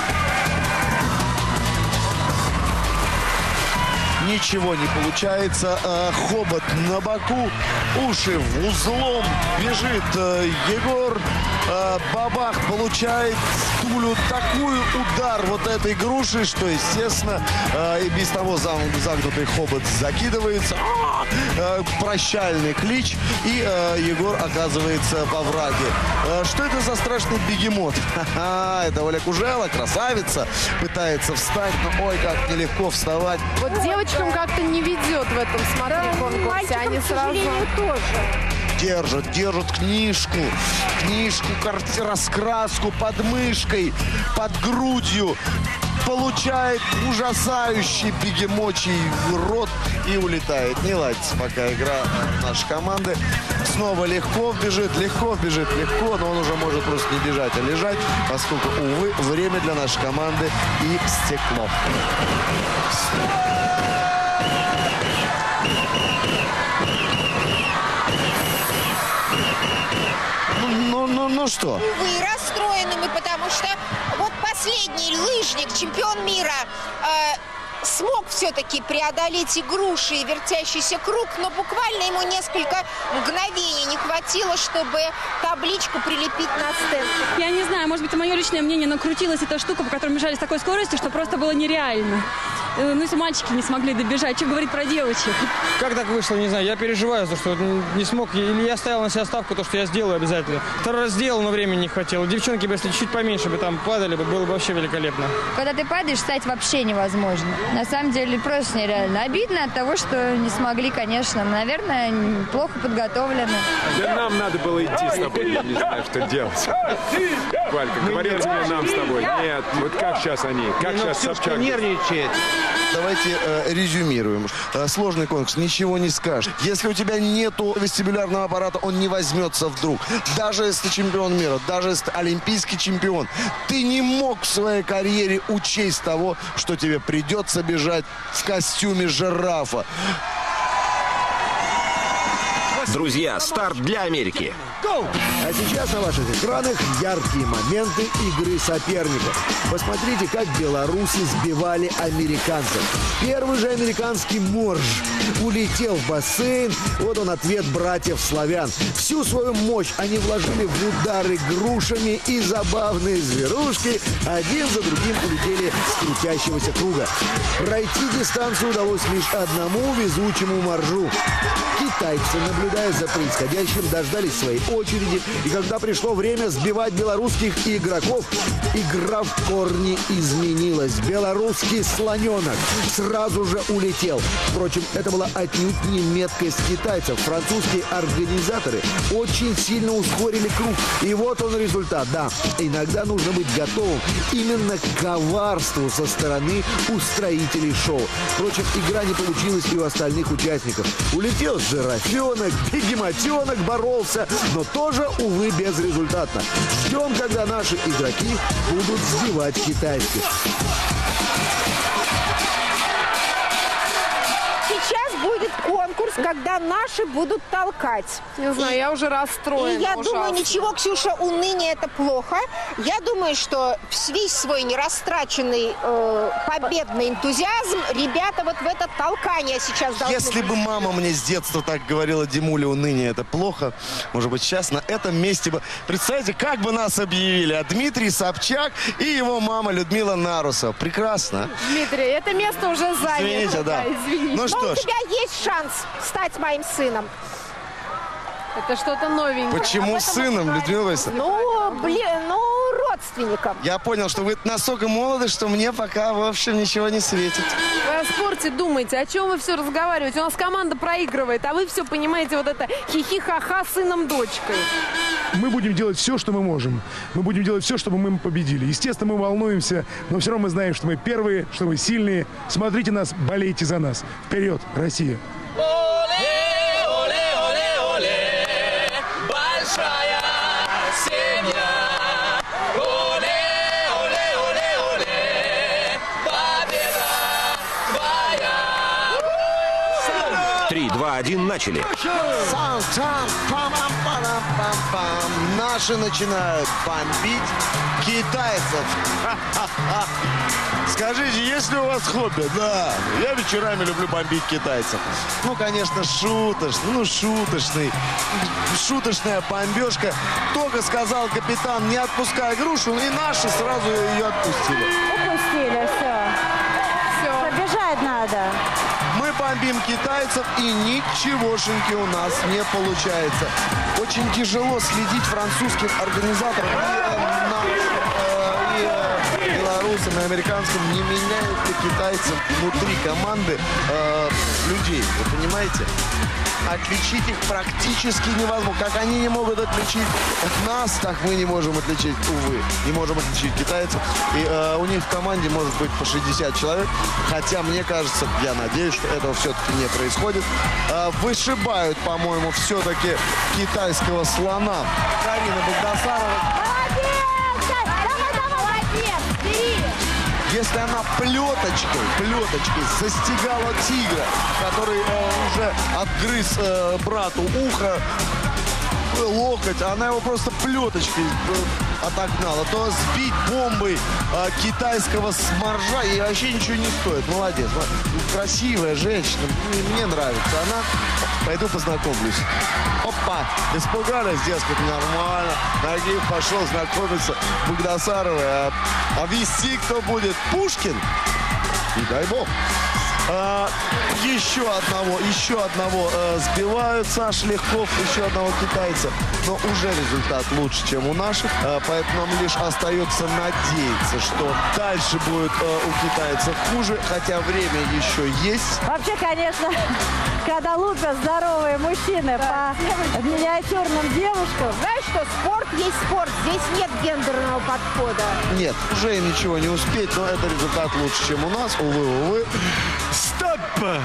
Speaker 4: Ничего не получается. Хобот на боку, уши в узлом. Бежит Егор. Бабах получает Тулю такой удар вот этой груши, что, естественно, и без того загнутый хобот закидывается. Прощальный клич. И Егор оказывается во враге. Что это за страшный бегемот? Это Оля Кужела, красавица. Пытается встать, но ой, как нелегко вставать.
Speaker 3: Вот девочкам как-то не ведет в этом конкурсе. Они сразу
Speaker 2: тоже.
Speaker 4: Держат книжку, раскраску под мышкой, под грудью. Получает ужасающий бегемочий рот и улетает. Не ладится пока игра нашей команды. Снова Легков бежит, легко, но он уже может просто не бежать, а лежать, поскольку, увы, время для нашей команды истекло. Ну что?
Speaker 2: Вы расстроены мы, потому что вот последний лыжник, чемпион мира, смог все-таки преодолеть и груши, и вертящийся круг, но буквально ему несколько мгновений не хватило, чтобы табличку прилепить на стенд.
Speaker 12: Я не знаю, может быть, это мое личное мнение, но крутилась эта штука, по которой бежали с такой скоростью, что просто было нереально. Ну, если мальчики не смогли добежать, что говорить про девочек?
Speaker 14: Как так вышло, не знаю. Я переживаю, что не смог. Или я ставил на себя ставку, то, что я сделаю обязательно. Второй раз сделал, но времени не хватило. Девчонки бы, если чуть поменьше бы там падали, было бы вообще великолепно.
Speaker 10: Когда ты падаешь, встать вообще невозможно. На самом деле просто нереально. Обидно от того, что не смогли, конечно. Наверное, плохо подготовлены.
Speaker 22: Да нам надо было идти с тобой. Я не знаю, что делать. Валька, говорил тебе нам с тобой. Нет, вот как сейчас они? Как сейчас Собчак?
Speaker 5: Нервничает. Давайте резюмируем. Сложный конкурс, ничего не скажешь. Если у тебя нету вестибулярного аппарата, он не возьмется вдруг. Даже если ты чемпион мира, даже если ты олимпийский чемпион, ты не мог в своей карьере учесть того, что тебе придется бежать в костюме жирафа.
Speaker 1: Друзья, старт для Америки.
Speaker 4: А сейчас на ваших экранах яркие моменты игры соперников. Посмотрите, как белорусы сбивали американцев. Первый же американский морж улетел в бассейн. Вот он, ответ братьев-славян. Всю свою мощь они вложили в удары грушами, и забавные зверушки один за другим улетели с крутящегося круга. Пройти дистанцию удалось лишь одному везучему моржу. Китайцы, наблюдая за происходящим, дождались своей очереди, и когда пришло время сбивать белорусских игроков, игра в корне изменилась. Белорусский слоненок сразу же улетел. Впрочем, это была отнюдь не меткость китайцев. Французские организаторы очень сильно ускорили круг. И вот он результат. Да, иногда нужно быть готовым именно к коварству со стороны устроителей шоу. Впрочем, игра не получилась и у остальных участников. Улетел жирафенок, бегемотенок боролся, но тоже, увы, безрезультатно. Ждем, когда наши игроки будут сбивать китайских.
Speaker 2: Сейчас будет конкурс, когда наши будут толкать.
Speaker 3: Не знаю, я уже расстроена.
Speaker 2: И я
Speaker 3: ужасно.
Speaker 2: думаю, ничего, Ксюша, уныние это плохо. Я думаю, что весь свой нерастраченный победный энтузиазм ребята вот в это толкание сейчас должны...
Speaker 5: Если бы мама мне с детства так говорила: Димуля, уныние это плохо, может быть, сейчас на этом месте бы... Представьте, как бы нас объявили: а Дмитрий Собчак и его мама Людмила Нарусова. Прекрасно.
Speaker 3: Дмитрий, это место уже занято.
Speaker 5: Извините, да.
Speaker 3: Извините.
Speaker 5: Ну что
Speaker 2: У
Speaker 5: ж.
Speaker 2: тебя есть шанс стать моим сыном.
Speaker 3: Это что-то новенькое.
Speaker 5: Почему сыном, Людмила Васильевна?
Speaker 2: Родственником.
Speaker 5: Я понял, что вы настолько молоды, что мне пока, в общем, ничего не светит.
Speaker 3: Вы о спорте думаете, о чем вы все разговариваете? У нас команда проигрывает, а вы все понимаете, вот это хихи-ха-ха с сыном-дочкой.
Speaker 22: Мы будем делать все, что мы можем. Мы будем делать все, чтобы мы победили. Естественно, мы волнуемся, но все равно мы знаем, что мы первые, что мы сильные. Смотрите нас, болейте за нас. Вперед, Россия!
Speaker 15: Большая семья. Оле, оле, оле, оле. Победа твоя.
Speaker 1: 3, 2, 1, начали.
Speaker 5: Наши начинают бомбить китайцев. Скажите, есть ли у вас хобби? Да, я вечерами люблю бомбить китайцев. Ну, конечно, шуточная бомбежка. Только сказал капитан: не отпускай грушу, и наши сразу ее отпустили.
Speaker 24: Упустили, все. Побежать надо.
Speaker 5: Мы бомбим китайцев, и ничегошеньки у нас не получается. Очень тяжело следить французским организаторам и белорусам, и американцам. Не меняют ли китайцев внутри команды людей, вы понимаете? Отличить их практически невозможно. Как они не могут отличить нас, так мы не можем отличить, увы, не можем отличить китайцев. И у них в команде может быть по 60 человек. Хотя, мне кажется, я надеюсь, что этого все-таки не происходит. Вышибают, по-моему, все-таки китайского слона. Карина Багдасарова. Если она плеточкой застигала тигра, который уже отгрыз брату ухо, локоть, она его просто плеточкой отогнала, то сбить бомбой китайского сморжа ей вообще ничего не стоит. Молодец. Красивая женщина. Мне нравится она. Пойду познакомлюсь. Опа! Испугались, дескать, нормально. Нагиев пошел знакомиться с Багдасаровой. А вести кто будет? Пушкин? И дай бог. Еще одного сбивают Саша Легков, еще одного китайца. Но уже результат лучше, чем у наших. Поэтому нам лишь остается надеяться, что дальше будет у китайцев хуже. Хотя время еще есть.
Speaker 24: Вообще, конечно, когда лупят здоровые мужчины по миниатюрным девушкам.
Speaker 2: Знаешь что, спорт есть спорт. Здесь нет гендерного подхода.
Speaker 5: Нет, уже ничего не успеть, но это результат лучше, чем у нас. Увы. Стоп!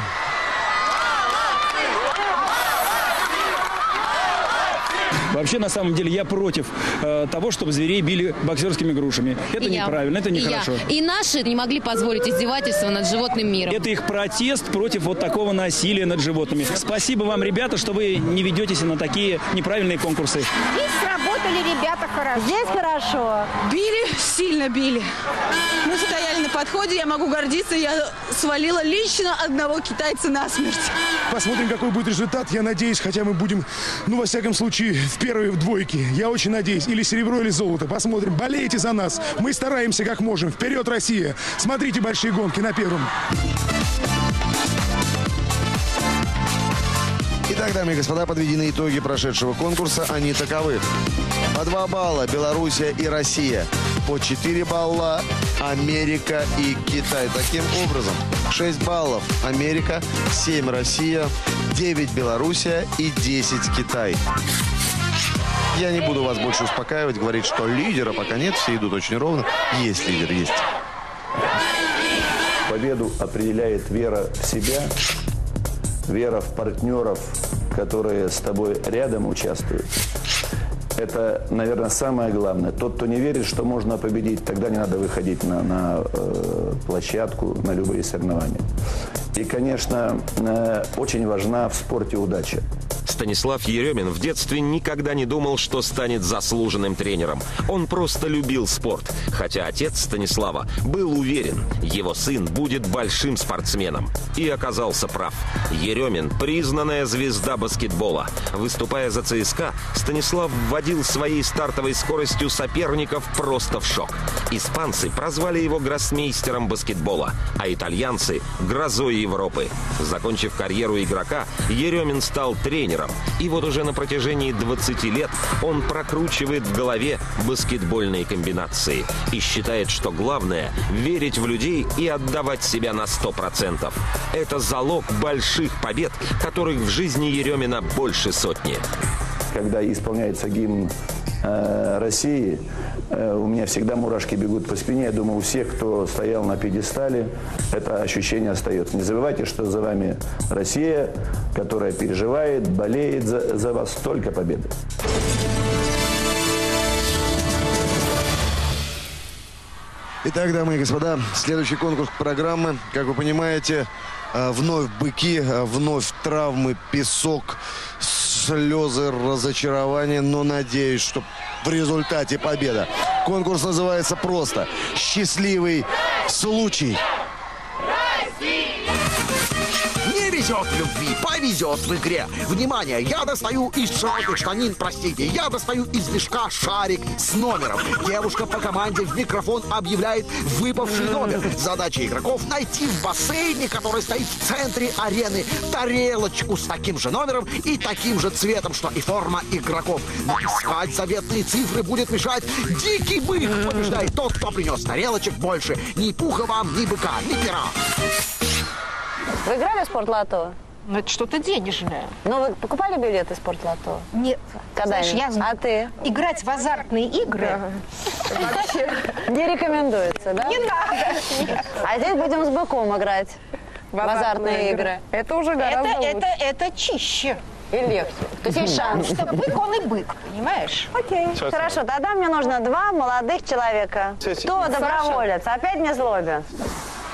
Speaker 6: Вообще, на самом деле, я против того, чтобы зверей били боксерскими грушами. Это неправильно, это нехорошо.
Speaker 11: И наши не могли позволить издевательства над животным миром.
Speaker 6: Это их протест против вот такого насилия над животными. Спасибо вам, ребята, что вы не ведетесь на такие неправильные конкурсы.
Speaker 2: Здесь сработали ребята хорошо.
Speaker 24: Здесь хорошо.
Speaker 7: Били, сильно били. Мы стояли на подходе, я могу гордиться, я свалила лично одного китайца насмерть.
Speaker 22: Посмотрим, какой будет результат. Я надеюсь, хотя мы будем, во всяком случае, в первой двойке. Я очень надеюсь. Или серебро, или золото. Посмотрим. Болейте за нас. Мы стараемся как можем. Вперед, Россия! Смотрите большие гонки на Первом.
Speaker 5: Итак, дамы и господа, подведены итоги прошедшего конкурса. Они таковы. По 2 балла Белоруссия и Россия. По 4 балла Америка и Китай. Таким образом, 6 баллов Америка, 7 Россия, 9 Белоруссия и 10 Китай. Я не буду вас больше успокаивать, говорить, что лидера пока нет, все идут очень ровно. Есть лидер, есть.
Speaker 20: Победу определяет вера в себя, вера в партнеров, которые с тобой рядом участвуют. Это, наверное, самое главное. Тот, кто не верит, что можно победить, тогда не надо выходить на площадку, на любые соревнования. И, конечно, очень важна в спорте удача.
Speaker 1: Станислав Еремин в детстве никогда не думал, что станет заслуженным тренером. Он просто любил спорт. Хотя отец Станислава был уверен, его сын будет большим спортсменом. И оказался прав. Еремин – признанная звезда баскетбола. Выступая за ЦСКА, Станислав вводил своей стартовой скоростью соперников просто в шок. Испанцы прозвали его гроссмейстером баскетбола, а итальянцы – грозой Европы. Закончив карьеру игрока, Еремин стал тренером. И вот уже на протяжении 20 лет он прокручивает в голове баскетбольные комбинации. И считает, что главное – верить в людей и отдавать себя на 100%. Это залог больших побед, которых в жизни Еремина больше сотни.
Speaker 20: Когда исполняется гимн России, у меня всегда мурашки бегут по спине. Я думаю, у всех, кто стоял на пьедестале, это ощущение остается. Не забывайте, что за вами Россия, которая переживает, болеет за вас. Только победы.
Speaker 5: Итак, дамы и господа, следующий конкурс программы. Как вы понимаете, вновь быки, вновь травмы, песок, слезы, разочарование, но надеюсь, что в результате победа. Конкурс называется просто «Счастливый случай».
Speaker 9: Не везет в любви, повезет в игре. Внимание, я достаю из широких штанин, простите, я достаю из мешка шарик с номером. Девушка по команде в микрофон объявляет выпавший номер. Задача игроков найти в бассейне, который стоит в центре арены, тарелочку с таким же номером и таким же цветом, что и форма игроков. Но искать заветные цифры будет мешать дикий бык. Побеждает тот, кто принес тарелочек больше. Ни пуха вам, ни быка, ни пера.
Speaker 18: Вы играли в спортлото?
Speaker 2: Ну, это что-то денежное.
Speaker 18: Ну, вы покупали билеты в спортлото?
Speaker 2: Нет.
Speaker 18: Когда?
Speaker 2: Знаешь, я знаю.
Speaker 18: А ты?
Speaker 2: Играть в азартные игры вообще
Speaker 18: не рекомендуется, да?
Speaker 2: Не надо.
Speaker 18: А здесь будем с быком играть в азартные игры.
Speaker 3: Это уже гораздо лучше.
Speaker 2: Это чище.
Speaker 18: И легче. То есть есть шанс.
Speaker 2: Что бык, он и бык, понимаешь?
Speaker 18: Окей. Хорошо, тогда мне нужно 2 молодых человека. Кто доброволец? Опять не злобен?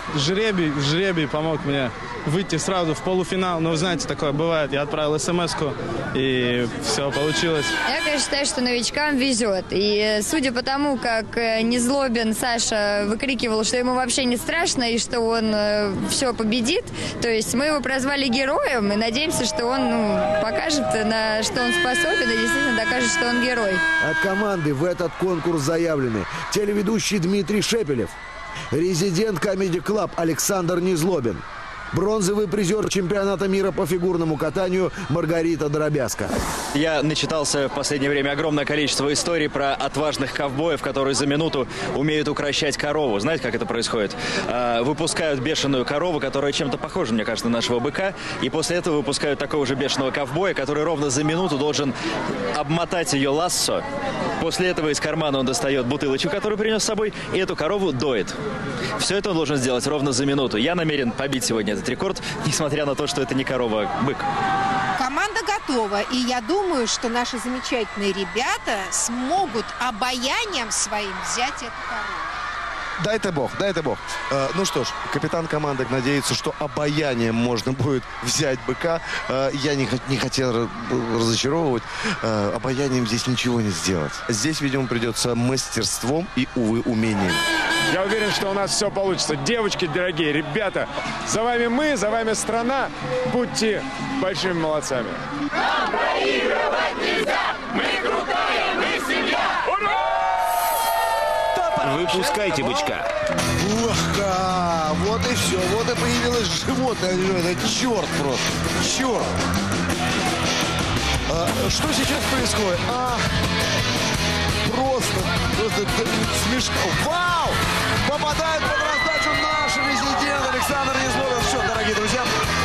Speaker 14: жребий помог мне выйти сразу в полуфинал. Но, вы знаете, такое бывает. Я отправил смс-ку, и все получилось.
Speaker 10: Я, конечно, считаю, что новичкам везет. И судя по тому, как Незлобин Саша выкрикивал, что ему вообще не страшно и что он все победит, то есть мы его прозвали героем и надеемся, что он покажет, на что он способен и действительно докажет, что он герой.
Speaker 4: От команды в этот конкурс заявлены телеведущий Дмитрий Шепелев, резидент Comedy Club Александр Незлобин, бронзовый призер чемпионата мира по фигурному катанию Маргарита Дробязко.
Speaker 8: Я начитался в последнее время огромное количество историй про отважных ковбоев, которые за минуту умеют укрощать корову. Знаете, как это происходит? Выпускают бешеную корову, которая чем-то похожа, мне кажется, на нашего быка, и после этого выпускают такого же бешеного ковбоя, который ровно за минуту должен обмотать ее лассо. После этого из кармана он достает бутылочку, которую принес с собой, и эту корову доит. Все это он должен сделать ровно за минуту. Я намерен побить сегодня этот рекорд, несмотря на то, что это не корова, а бык.
Speaker 2: Команда готова, и я думаю, что наши замечательные ребята смогут обаянием своим взять эту корову.
Speaker 5: Дай-то бог, дай-то бог. Ну что ж, капитан команды надеется, что обаянием можно будет взять быка. Я не хотел разочаровывать. Обаянием здесь ничего не сделать. Здесь, видимо, придется мастерством и, увы, умением.
Speaker 22: Я уверен, что у нас все получится. Девочки дорогие, ребята, за вами мы, за вами страна. Будьте большими молодцами.
Speaker 15: Нам проигрывать нельзя! Мы крутая, мы семья! Ура!
Speaker 1: Выпускайте бычка.
Speaker 5: Уха! Вот и все. Вот и появилось животное. Это черт просто. Черт! Что сейчас происходит? Просто смешно. Вау! Попадает под раздачу наш резидент Александр Незлобин. Все, дорогие друзья.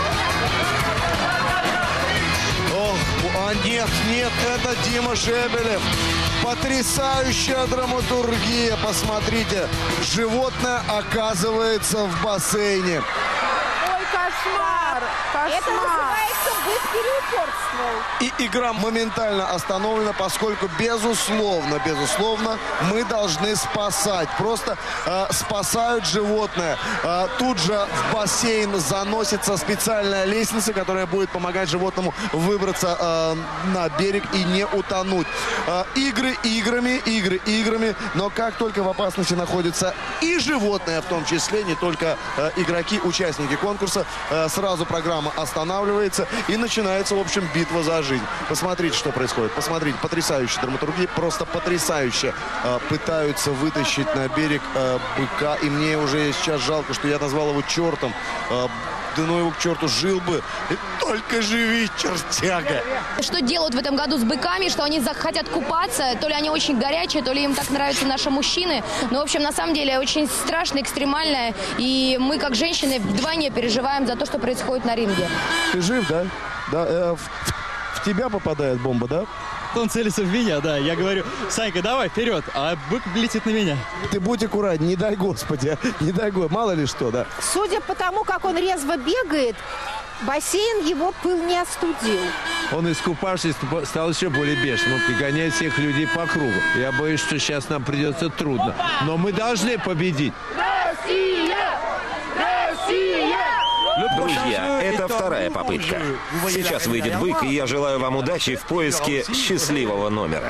Speaker 5: Нет, это Дима Шепелев. Потрясающая драматургия. Посмотрите, животное оказывается в бассейне.
Speaker 3: Ой, кошмар!
Speaker 2: Это называется бык переупорствовал.
Speaker 5: И игра моментально остановлена, поскольку, безусловно, мы должны спасать. Просто спасают животное. Тут же в бассейн заносится специальная лестница, которая будет помогать животному выбраться на берег и не утонуть. Игры играми, но как только в опасности находится и животное, в том числе, не только игроки, участники конкурса, сразу программа останавливается и начинается, в общем, битва за жизнь. Посмотрите, что происходит. Посмотрите, потрясающая драматургия, просто потрясающе. Пытаются вытащить на берег быка, и мне уже сейчас жалко, что я назвал его чертом. Да ну его к черту, жил бы. Только живи, чертяга.
Speaker 11: Что делают в этом году с быками, что они хотят купаться, то ли они очень горячие, то ли им так нравятся наши мужчины. Но, в общем, на самом деле очень страшно, экстремально. И мы, как женщины, вдвойне переживаем за то, что происходит на ринге.
Speaker 5: Ты жив, да? Да. В тебя попадает бомба, да?
Speaker 19: Он целится в меня, да. Я говорю: Санька, давай, вперед. А бык летит на меня.
Speaker 5: Ты будь аккуратней, не дай Господи. Не дай Господи, мало ли что, да.
Speaker 2: Судя по тому, как он резво бегает, бассейн его пыл не остудил.
Speaker 21: Он, искупавшись, стал еще более бешеным. Он пригоняет всех людей по кругу. Я боюсь, что сейчас нам придется трудно. Но мы должны победить.
Speaker 15: Россия! Россия!
Speaker 1: Друзья, это вторая попытка. Сейчас выйдет бык, и я желаю вам удачи в поиске счастливого номера.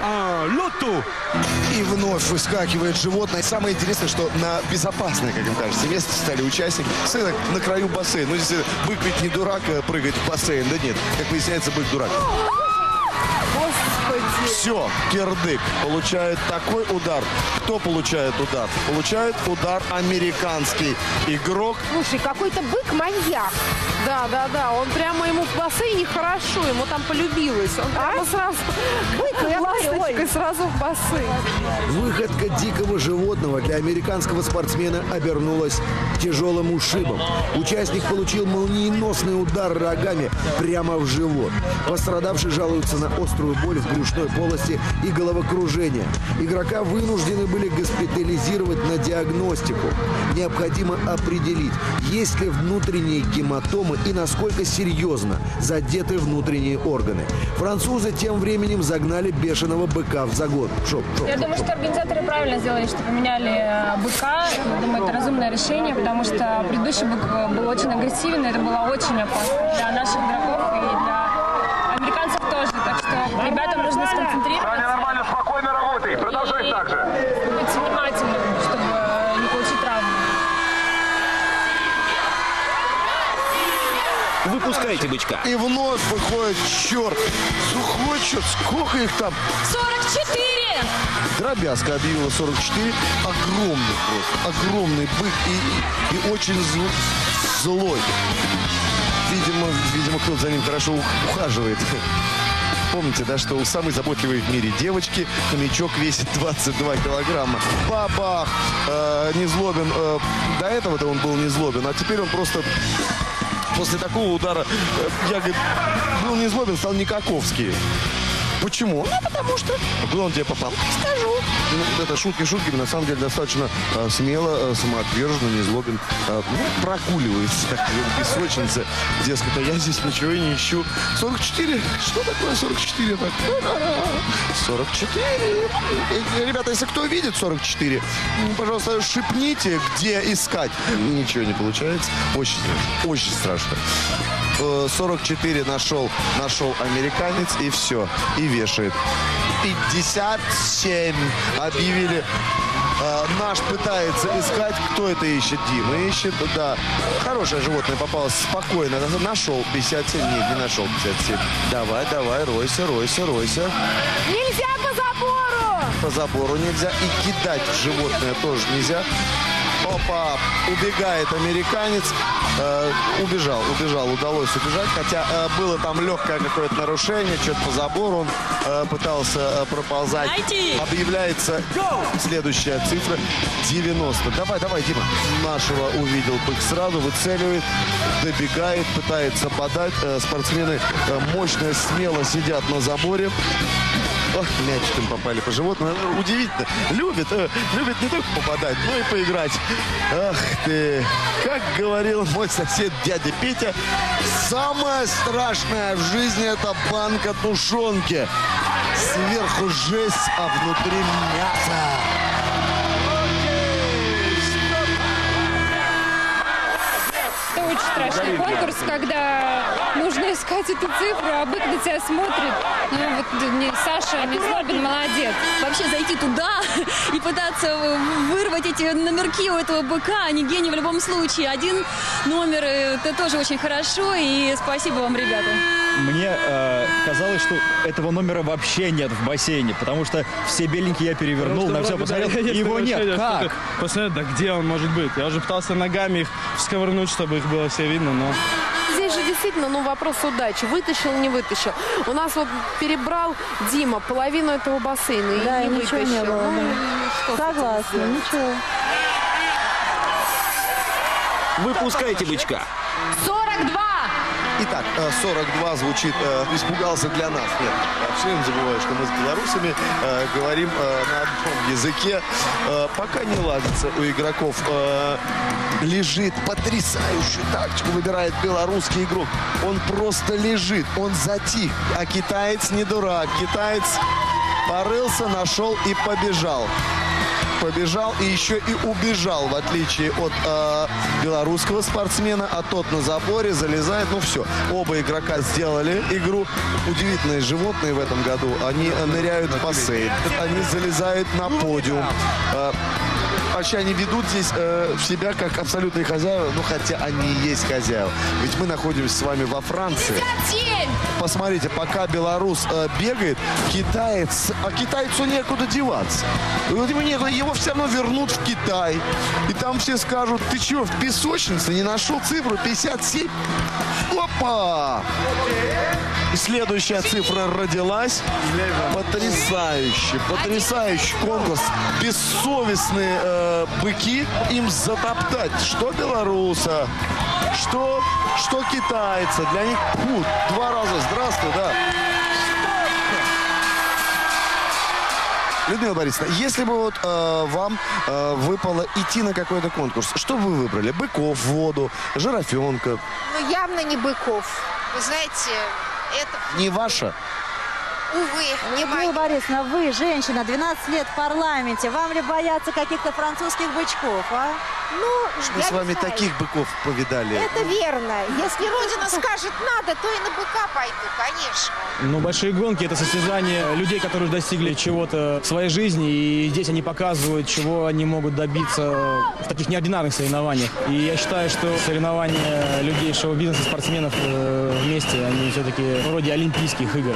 Speaker 5: И вновь выскакивает животное. Самое интересное, что на безопасное, как им кажется, место стали участники. Сына на краю бассейна. Ну, здесь бык ведь не дурак прыгать в бассейн. Да нет, как выясняется, бык дурак. Все, кирдык получает такой удар. Кто получает удар? Получает удар американский игрок.
Speaker 2: Слушай, какой-то бык-маньяк.
Speaker 3: Да. Он прямо ему в бассейне хорошо, ему там полюбилось. Он прямо сразу ласточкой сразу в бассейн.
Speaker 4: Выходка дикого животного для американского спортсмена обернулась тяжелым ушибом. Участник получил молниеносный удар рогами прямо в живот. Пострадавший жалуется на острую боль в брюшной брюшной полости и головокружения. Игрока вынуждены были госпитализировать на диагностику. Необходимо определить, есть ли внутренние гематомы и насколько серьезно задеты внутренние органы. Французы тем временем загнали бешеного быка в загон.
Speaker 13: Я думаю, что организаторы правильно сделали, что поменяли быка. Я думаю, это разумное решение, потому что предыдущий бык был очень агрессивен, и это было очень опасно для наших игроков и для американцев тоже. Так что ребятам нужно сконцентрироваться.
Speaker 15: Нормально, спокойно работай. Продолжай так же.
Speaker 13: Быть внимательным, чтобы не получить травму.
Speaker 1: Выпускайте бычка.
Speaker 5: И вновь выходит, черт, сухой черт, сколько их там?
Speaker 13: 44!
Speaker 5: Дробязка объявила 44. Огромный просто, огромный бык и очень злой. Видимо, кто-то за ним хорошо ухаживает. Помните, да, что у самой заботливой в мире девочки хомячок весит 22 килограмма. Бабах! Незлобин. До этого-то он был незлобин, а теперь он просто... После такого удара, я, говорит, был незлобин, стал Никаковский. Почему? Ну, потому что... Куда он тебе попал? Скажу. Ну, это шутки шутками, на самом деле достаточно смело, самоотверженно, незлобин. Прогуливается в песочнице. Дескать, а я здесь ничего и не ищу. 44? Что такое 44? 44. Ребята, если кто видит 44, пожалуйста, шепните, где искать. Ничего не получается. Очень страшно. 44 нашел американец, и все. И вешает. 57 объявили. Наш пытается искать. Кто это ищет? Дима ищет. Да. Хорошее животное попалось спокойно. Нашел 57. Нет, не нашел 57. Давай, ройся.
Speaker 3: Нельзя по забору!
Speaker 5: По забору нельзя. И кидать в животное тоже нельзя. Опа, убегает американец. Убежал, удалось убежать. Хотя было там легкое какое-то нарушение, что-то по забору он пытался проползать. Объявляется следующая цифра 90. Давай, Дима. Нашего увидел бык сразу, выцеливает, добегает, пытается подать. Спортсмены мощно, смело сидят на заборе. Ох, мячиком попали по животному. Удивительно. Любит не только попадать, но и поиграть. Ах ты. Как говорил мой сосед дядя Петя, самое страшное в жизни — это банка тушенки. Сверху жесть, а внутри мясо.
Speaker 13: Это очень страшный конкурс, когда нужно искать эту цифру, а бык на тебя смотрит. Ну вот не Саша, не Злобин, молодец.
Speaker 12: Вообще зайти туда и пытаться вырвать эти номерки у этого быка, они гений в любом случае. Один номер, это тоже очень хорошо, и спасибо вам, ребята.
Speaker 8: Мне казалось, что этого номера вообще нет в бассейне, потому что все беленькие я перевернул, на все посмотрел, его нет. Как?
Speaker 14: Посмотрел, да где он может быть? Я уже пытался ногами их всковырнуть, чтобы их было все видно, но...
Speaker 3: Здесь же действительно, вопрос удачи. Вытащил, не вытащил. У нас вот перебрал Дима половину этого бассейна,
Speaker 24: да,
Speaker 3: и не
Speaker 24: ничего
Speaker 3: вытащил.
Speaker 24: Не было, да. Согласна, ничего.
Speaker 1: Выпускайте бычка.
Speaker 13: 42!
Speaker 5: Итак, 42 звучит, испугался для нас. Нет, все время забываю, что мы с белорусами говорим на одном языке. Пока не ладится у игроков. Лежит, потрясающую тактику выбирает белорусский игрок. Он просто лежит, он затих. А китаец не дурак. Китаец порылся, нашел и побежал. Побежал и еще и убежал, в отличие от белорусского спортсмена. А тот на заборе залезает. Ну все, оба игрока сделали игру. Удивительные животные в этом году. Они ныряют в бассейн, они залезают на подиум. Вообще они ведут здесь себя как абсолютные хозяева, ну хотя они и есть хозяева. Ведь мы находимся с вами во Франции.
Speaker 13: 57!
Speaker 5: Посмотрите, пока белорус бегает, китайцу некуда деваться. Его все равно вернут в Китай. И там все скажут: ты что, в песочнице не нашел цифру 57? Опа! И следующая цифра родилась. Потрясающий конкурс. Бессовестные быки, им затоптать что белоруса, что китайца. Для них два раза здравствуй, да. Людмила Борисовна, если бы вот вам выпало идти на какой-то конкурс, что бы вы выбрали? Быков, воду, жирафенка?
Speaker 2: Ну, явно не быков. Вы знаете, это...
Speaker 5: Не ваша?
Speaker 2: Увы, не моя.
Speaker 24: Людмила Борисовна, вы, женщина, 12 лет в парламенте. Вам ли бояться каких-то французских бычков, а?
Speaker 2: Ну,
Speaker 5: Мы с вами таких быков повидали.
Speaker 2: Это верно. Если Родина скажет надо, то и на быка пойду, конечно.
Speaker 14: Ну, большие гонки – это состязание людей, которые достигли чего-то в своей жизни. И здесь они показывают, чего они могут добиться в таких неординарных соревнованиях. И я считаю, что соревнования людей шоу-бизнеса, спортсменов вместе, они все-таки вроде Олимпийских игр.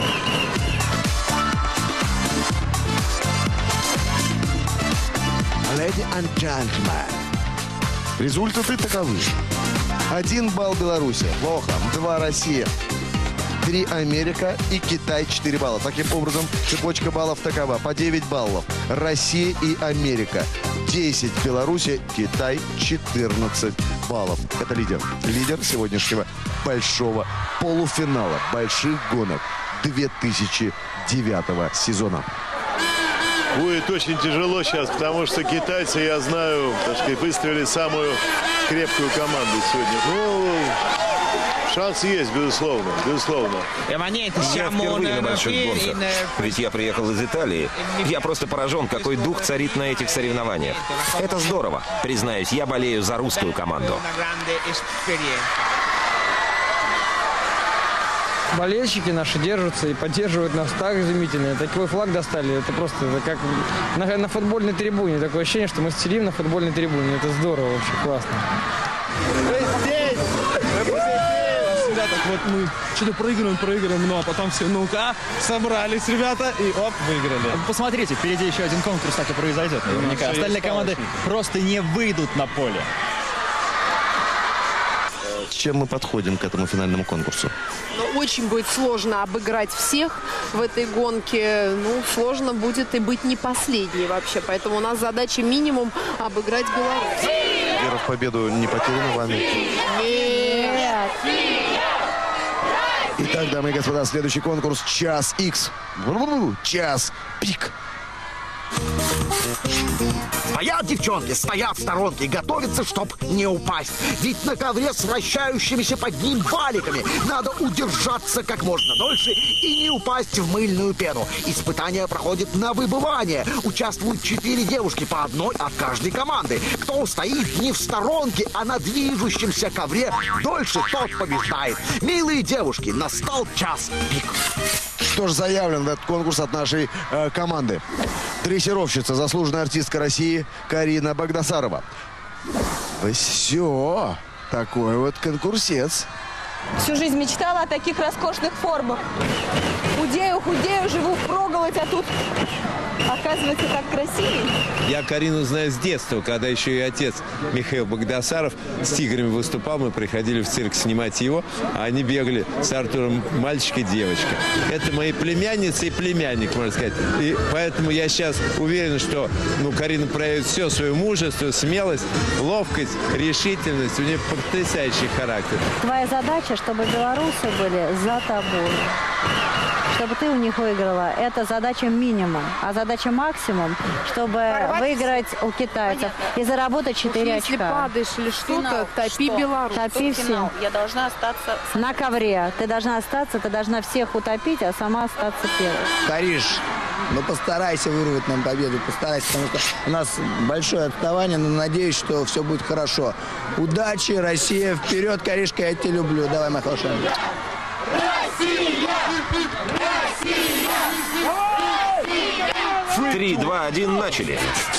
Speaker 4: Ladies and gentlemen.
Speaker 5: Результаты таковы. 1 балл Беларуси. Плохо. 2 Россия. 3 Америка и Китай 4 балла. Таким образом, цепочка баллов такова. По 9 баллов. Россия и Америка. 10 Беларуси, Китай 14 баллов. Это лидер. Лидер сегодняшнего большого полуфинала больших гонок 2009 сезона.
Speaker 6: Будет очень тяжело сейчас, потому что китайцы, я знаю, так сказать, выставили самую крепкую команду сегодня. Ну, шанс есть, безусловно, безусловно.
Speaker 1: Я впервые на больших гонках, ведь я приехал из Италии. Я просто поражен, какой дух царит на этих соревнованиях. Это здорово. Признаюсь, я болею за русскую команду.
Speaker 14: Болельщики наши держатся и поддерживают нас так изумительно. Такой флаг достали, это просто как на футбольной трибуне. Такое ощущение, что мы сидим на футбольной трибуне. Это здорово, вообще классно.
Speaker 19: Ребята, вот мы что-то проигрываем, ну а потом все, ну-ка, собрались, ребята, и оп, выиграли.
Speaker 8: Посмотрите, впереди еще один конкурс так и произойдет. Наверняка. Остальные команды просто не выйдут на поле.
Speaker 5: С чем мы подходим к этому финальному конкурсу?
Speaker 3: Ну, очень будет сложно обыграть всех в этой гонке. Ну, сложно будет и быть не последней вообще. Поэтому у нас задача минимум обыграть Беларусь.
Speaker 5: Вера в победу не потеряна вами?
Speaker 3: Нет.
Speaker 4: Итак, дамы и господа, следующий конкурс «Час Х». Час пик.
Speaker 9: Стоят девчонки, стоят в сторонке, готовятся, чтоб не упасть. Ведь на ковре с вращающимися под ним валиками надо удержаться как можно дольше и не упасть в мыльную пену. Испытание проходит на выбывание. Участвуют 4 девушки, по одной от каждой команды. Кто устоит не в сторонке, а на движущемся ковре дольше, тот побеждает. Милые девушки, настал час пик.
Speaker 4: Что ж, заявлен в этот конкурс от нашей команды. Дрессировщица, заслуженная артистка России Карина Багдасарова. Все, такой вот конкурсец.
Speaker 16: Всю жизнь мечтала о таких роскошных формах. Худею, живу впроголодь, а тут оказывается так красивый.
Speaker 21: Я Карину знаю с детства, когда еще и отец Михаил Багдасаров с тиграми выступал. Мы приходили в цирк снимать его, а они бегали с Артуром мальчик и девочка. Это мои племянницы и племянник, можно сказать. И поэтому я сейчас уверен, что Карина проявит все свое мужество, смелость, ловкость, решительность. У нее потрясающий характер.
Speaker 24: Твоя задача, чтобы белорусы были за тобой. Чтобы ты у них выиграла. Это задача минимум. А задача максимум, чтобы выиграть у китайцев и заработать 4 очка.
Speaker 3: Если падаешь или что-то, топи Беларусь.
Speaker 24: Топи всех.
Speaker 16: Я должна остаться
Speaker 24: на ковре. Ты должна остаться, ты должна всех утопить, а сама остаться первой.
Speaker 17: Париж, постарайся вырвать нам победу, постарайся, потому что у нас большое отставание, но надеюсь, что все будет хорошо. Удачи, Россия, вперед, Каришка, я тебя люблю. Давай, моя хорошая.
Speaker 15: Россия! Россия!
Speaker 1: 3, 2, 1, начали.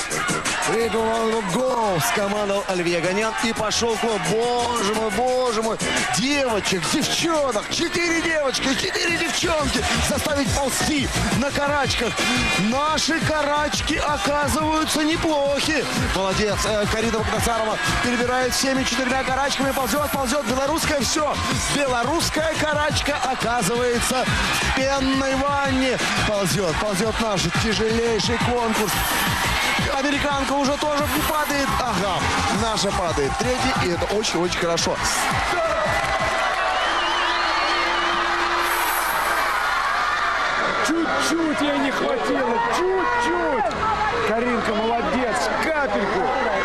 Speaker 4: Гол скомандовал Оливье Гонян и пошел клуб. Боже мой, девочек, девчонок, 4 девочки, 4 девчонки заставить ползти на карачках. Наши карачки оказываются неплохи. Молодец, Карина Багдасарова перебирает всеми 4 карачками, ползет, белорусская, все. Белорусская карачка оказывается в пенной ванне. Ползет наш тяжелейший конкурс. Американка уже тоже падает. Ага, наша падает. 3-й, и это очень-очень хорошо.
Speaker 15: Чуть-чуть ей не хватило. Чуть-чуть.
Speaker 22: Каринка, молодец. Капельку.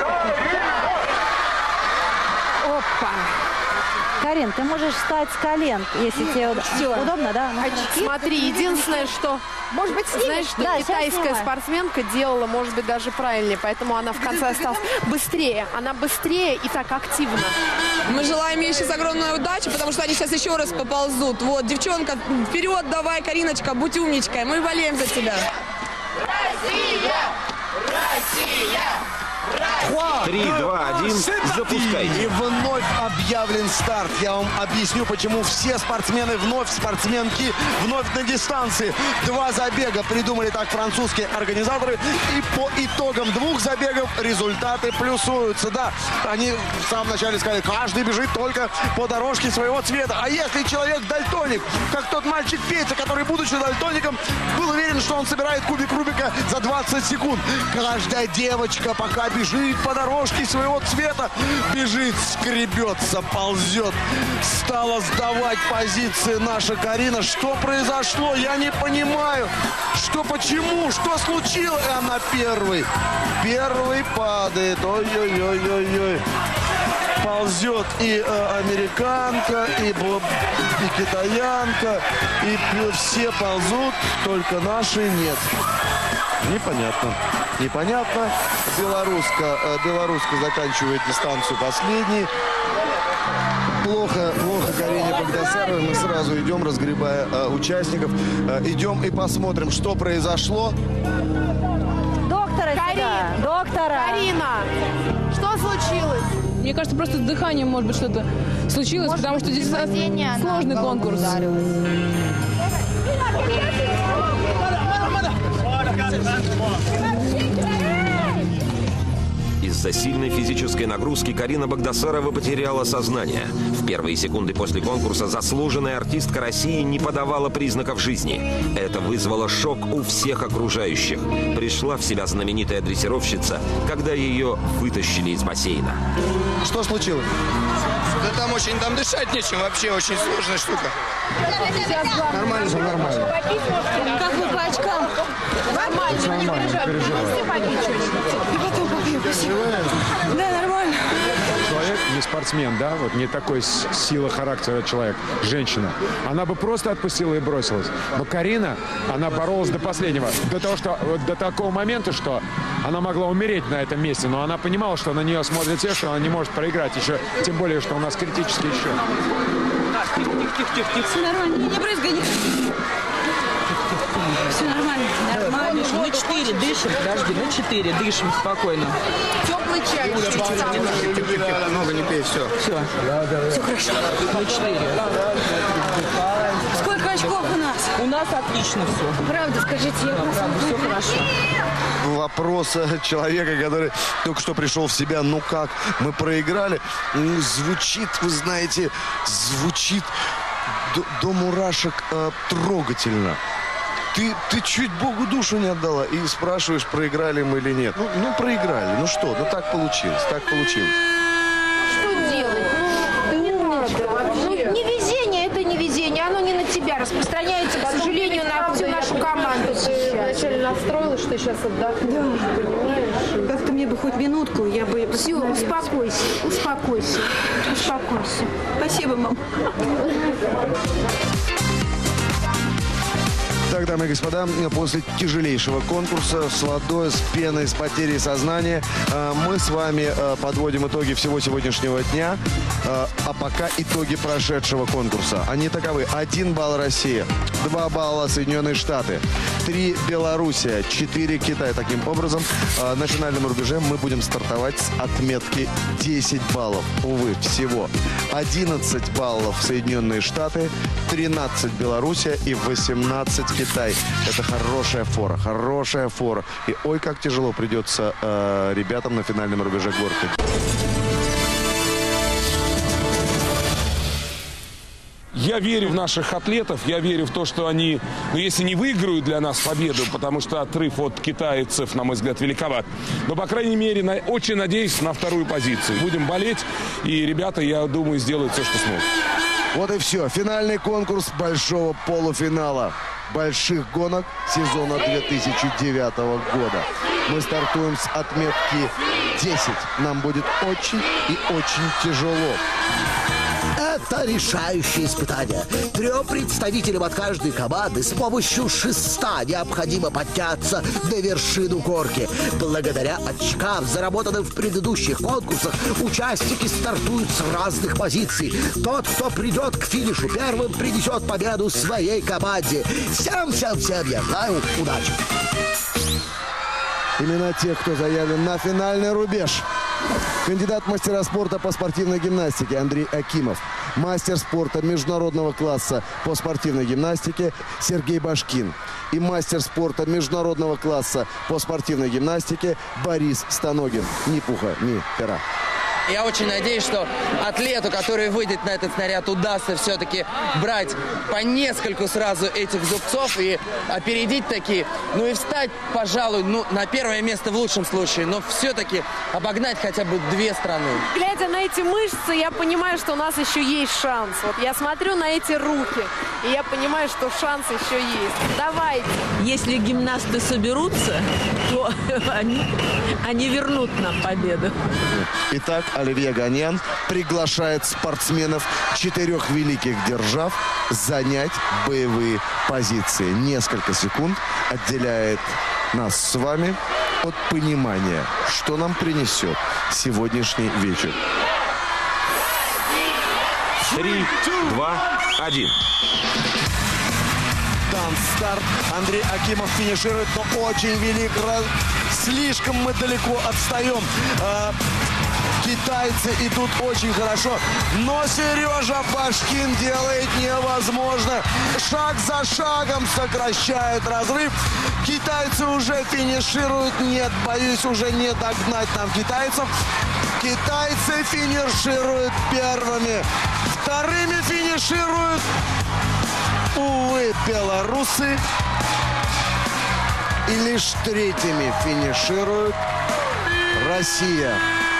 Speaker 24: Опа. Карин, ты можешь встать с колен, если тебе удобно, да?
Speaker 3: Смотри, единственное, что...
Speaker 2: Может быть,
Speaker 3: знаешь, что
Speaker 24: да,
Speaker 3: китайская спортсменка делала, может быть, даже правильнее, поэтому она в конце осталась быстрее. Она быстрее и так активно.
Speaker 7: Мы желаем ей сейчас огромной удачи, потому что они сейчас еще раз поползут. Вот, девчонка, вперед давай, Кариночка, будь умничкой. Мы болеем за тебя.
Speaker 15: Россия! Россия!
Speaker 1: 3, 2, 1, запускайте.
Speaker 5: И вновь объявлен старт. Я вам объясню, почему все спортсмены вновь, спортсменки вновь на дистанции. 2 забега придумали так французские организаторы. И по итогам 2 забегов результаты плюсуются. Да, они в самом начале сказали, каждый бежит только по дорожке своего цвета. А если человек дальтоник, как тот мальчик Петя, который, будучи дальтоником, был уверен, что он собирает кубик Рубика за 20 секунд. Каждая девочка, пока бежит по дорожке своего цвета, бежит, скребется, ползет. Стала сдавать позиции наша Карина. Что произошло? Я не понимаю. Что, почему? Что случилось? И она первый. Первый падает. Ой-ой-ой-ой-ой. Ползет и американка, и китаянка, и все ползут, только наши нет. Непонятно. Непонятно. Белоруска заканчивает дистанцию последней. Плохо Карине Багдасаровой. Мы сразу идем, разгребая участников. Идем и посмотрим, что произошло.
Speaker 24: Доктора сюда. Доктора.
Speaker 3: Карина, что случилось?
Speaker 7: Мне кажется, просто с дыханием, может быть, что-то случилось, может, потому что здесь сложный конкурс.
Speaker 1: Из-за сильной физической нагрузки Карина Багдасарова потеряла сознание. В первые секунды после конкурса заслуженная артистка России не подавала признаков жизни. Это вызвало шок у всех окружающих. Пришла в себя знаменитая дрессировщица, когда ее вытащили из бассейна.
Speaker 5: Что случилось?
Speaker 18: Да там дышать нечем, вообще очень сложная штука.
Speaker 5: Нормально же, нормально.
Speaker 16: Как вы по очкам?
Speaker 3: Нормально, не переживай.
Speaker 16: Да, нормально.
Speaker 22: Человек не спортсмен, да, вот не такой сила характера человек, женщина. Она бы просто отпустила и бросилась. Но Карина, она боролась до последнего. До такого момента, что она могла умереть на этом месте. Но она понимала, что на нее смотрят все, что она не может проиграть еще. Тем более, что у нас критический счет.
Speaker 16: Тихо. Все нормально. Не брызгай. Все нормально.
Speaker 20: Нормально. Ну 4 дышим, подожди, 4 дышим спокойно.
Speaker 16: Теплый чай.
Speaker 18: Много не пей, все.
Speaker 20: Все.
Speaker 16: Все хорошо.
Speaker 20: 4.
Speaker 16: Сколько очков у нас?
Speaker 20: У нас отлично все.
Speaker 16: Правда, скажите, я
Speaker 20: все хорошо.
Speaker 5: Вопрос человека, который только что пришел в себя. Ну как? Мы проиграли. Звучит, вы знаете, до мурашек трогательно. Ты чуть Богу душу не отдала и спрашиваешь, проиграли мы или нет. Ну проиграли. Ну что? Ну так получилось. Так получилось.
Speaker 2: Что делать? Не надо вообще. Невезение – это невезение. Оно не на тебя распространяется, к сожалению, на всю нашу команду сейчас.
Speaker 3: Вначале настроилась, что сейчас отдохнешь, понимаешь?
Speaker 16: Как-то мне бы хоть минутку, я бы...
Speaker 2: Все, успокойся.
Speaker 16: Спасибо, мам.
Speaker 5: Так, дамы и господа, после тяжелейшего конкурса с водой, с пеной, с потерей сознания, мы с вами подводим итоги всего сегодняшнего дня, а пока итоги прошедшего конкурса. Они таковы: 1 балл Россия, 2 балла Соединенные Штаты, 3 Белоруссия, 4 Китай. Таким образом, на финальном рубеже мы будем стартовать с отметки 10 баллов. Увы, всего 11 баллов Соединенные Штаты, 13 Белоруссия и 18 Китай. Это хорошая фора. И ой, как тяжело придется ребятам на финальном рубеже горки.
Speaker 23: Я верю в наших атлетов, я верю в то, что они, если не выиграют для нас победу, потому что отрыв от китайцев, на мой взгляд, великоват, но, по крайней мере, очень надеюсь на 2-ю позицию. Будем болеть, и ребята, я думаю, сделают все, что смогут.
Speaker 5: Вот и все. Финальный конкурс большого полуфинала больших гонок сезона 2009 года.
Speaker 4: Мы стартуем с отметки 10. Нам будет очень и очень тяжело.
Speaker 9: Это решающее испытание. 3 представителям от каждой команды с помощью шеста необходимо подняться на вершину горки. Благодаря очкам, заработанным в предыдущих конкурсах, участники стартуют с разных позиций. Тот, кто придет к финишу первым, принесет победу своей команде. Всем я желаю удачи.
Speaker 4: Имена тех, кто заявлен на финальный рубеж. Кандидат в мастера спорта по спортивной гимнастике Андрей Акимов. Мастер спорта международного класса по спортивной гимнастике Сергей Башкин. И мастер спорта международного класса по спортивной гимнастике Борис Станогин. Ни пуха, ни пера.
Speaker 10: Я очень надеюсь, что атлету, который выйдет на этот снаряд, удастся все-таки брать по нескольку сразу этих зубцов и опередить такие, ну и встать, пожалуй, на первое место в лучшем случае, но все-таки обогнать хотя бы 2 страны.
Speaker 3: Глядя на эти мышцы, я понимаю, что у нас еще есть шанс. Вот я смотрю на эти руки, и я понимаю, что шанс еще есть. Давайте.
Speaker 20: Если гимнасты соберутся, то они вернут нам победу.
Speaker 4: Итак, Оливье Ганьян приглашает спортсменов 4 великих держав занять боевые позиции. Несколько секунд отделяет нас с вами от понимания, что нам принесет сегодняшний вечер.
Speaker 1: 3, 2, 1.
Speaker 5: Старт. Андрей Акимов финиширует, но очень велик. Слишком мы далеко отстаем. Китайцы идут очень хорошо. Но Сережа Башкин делает невозможно. Шаг за шагом сокращает разрыв. Китайцы уже финишируют. Нет, боюсь, уже не догнать нам китайцев. Китайцы финишируют первыми. Вторыми финишируют, увы, белорусы.
Speaker 4: И лишь 3-ми финиширует Россия.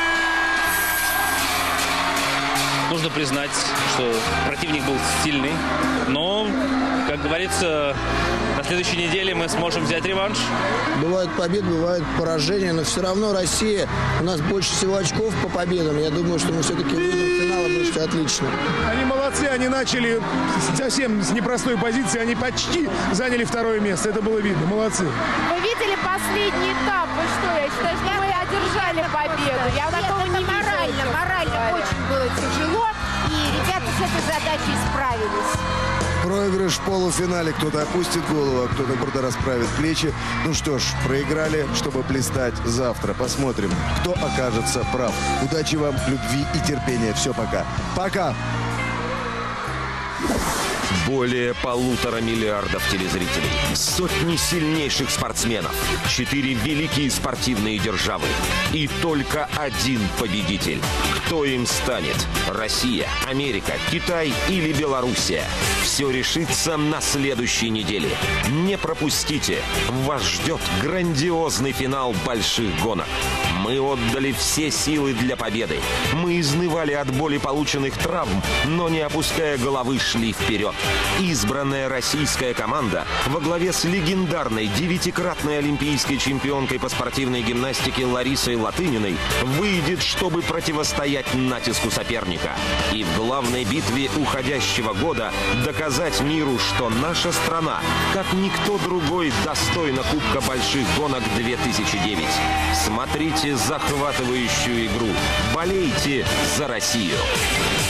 Speaker 11: Нужно признать, что противник был сильный, но, как говорится, на следующей неделе мы сможем взять реванш.
Speaker 17: Бывают победы, бывают поражения, но все равно Россия, у нас больше всего очков по победам. Я думаю, что мы все-таки выйдем в финал, и будет все отлично.
Speaker 22: Они молодцы, они начали совсем с непростой позиции, они почти заняли 2-е место. Это было видно, молодцы.
Speaker 3: Вы видели последний этап? Вы что, я считаю, что мы одержали победу. Я такого не
Speaker 2: морально очень было тяжело, и ребята с этой задачей справились.
Speaker 4: Проигрыш в полуфинале. Кто-то опустит голову, а кто-то просто расправит плечи. Ну что ж, проиграли, чтобы блистать завтра. Посмотрим, кто окажется прав. Удачи вам, любви и терпения. Все, пока. Пока!
Speaker 1: Более 1,5 миллиардов телезрителей, сотни сильнейших спортсменов, 4 великие спортивные державы и только один победитель. Кто им станет? Россия, Америка, Китай или Белоруссия? Все решится на следующей неделе. Не пропустите. Вас ждет грандиозный финал больших гонок. Мы отдали все силы для победы. Мы изнывали от боли полученных травм, но не опуская головы шли вперед. Избранная российская команда во главе с легендарной 9-кратной олимпийской чемпионкой по спортивной гимнастике Ларисой Латыниной выйдет, чтобы противостоять натиску соперника. И в главной битве уходящего года доказать миру, что наша страна, как никто другой, достойна Кубка больших гонок 2009. Смотрите захватывающую игру. Болейте за Россию.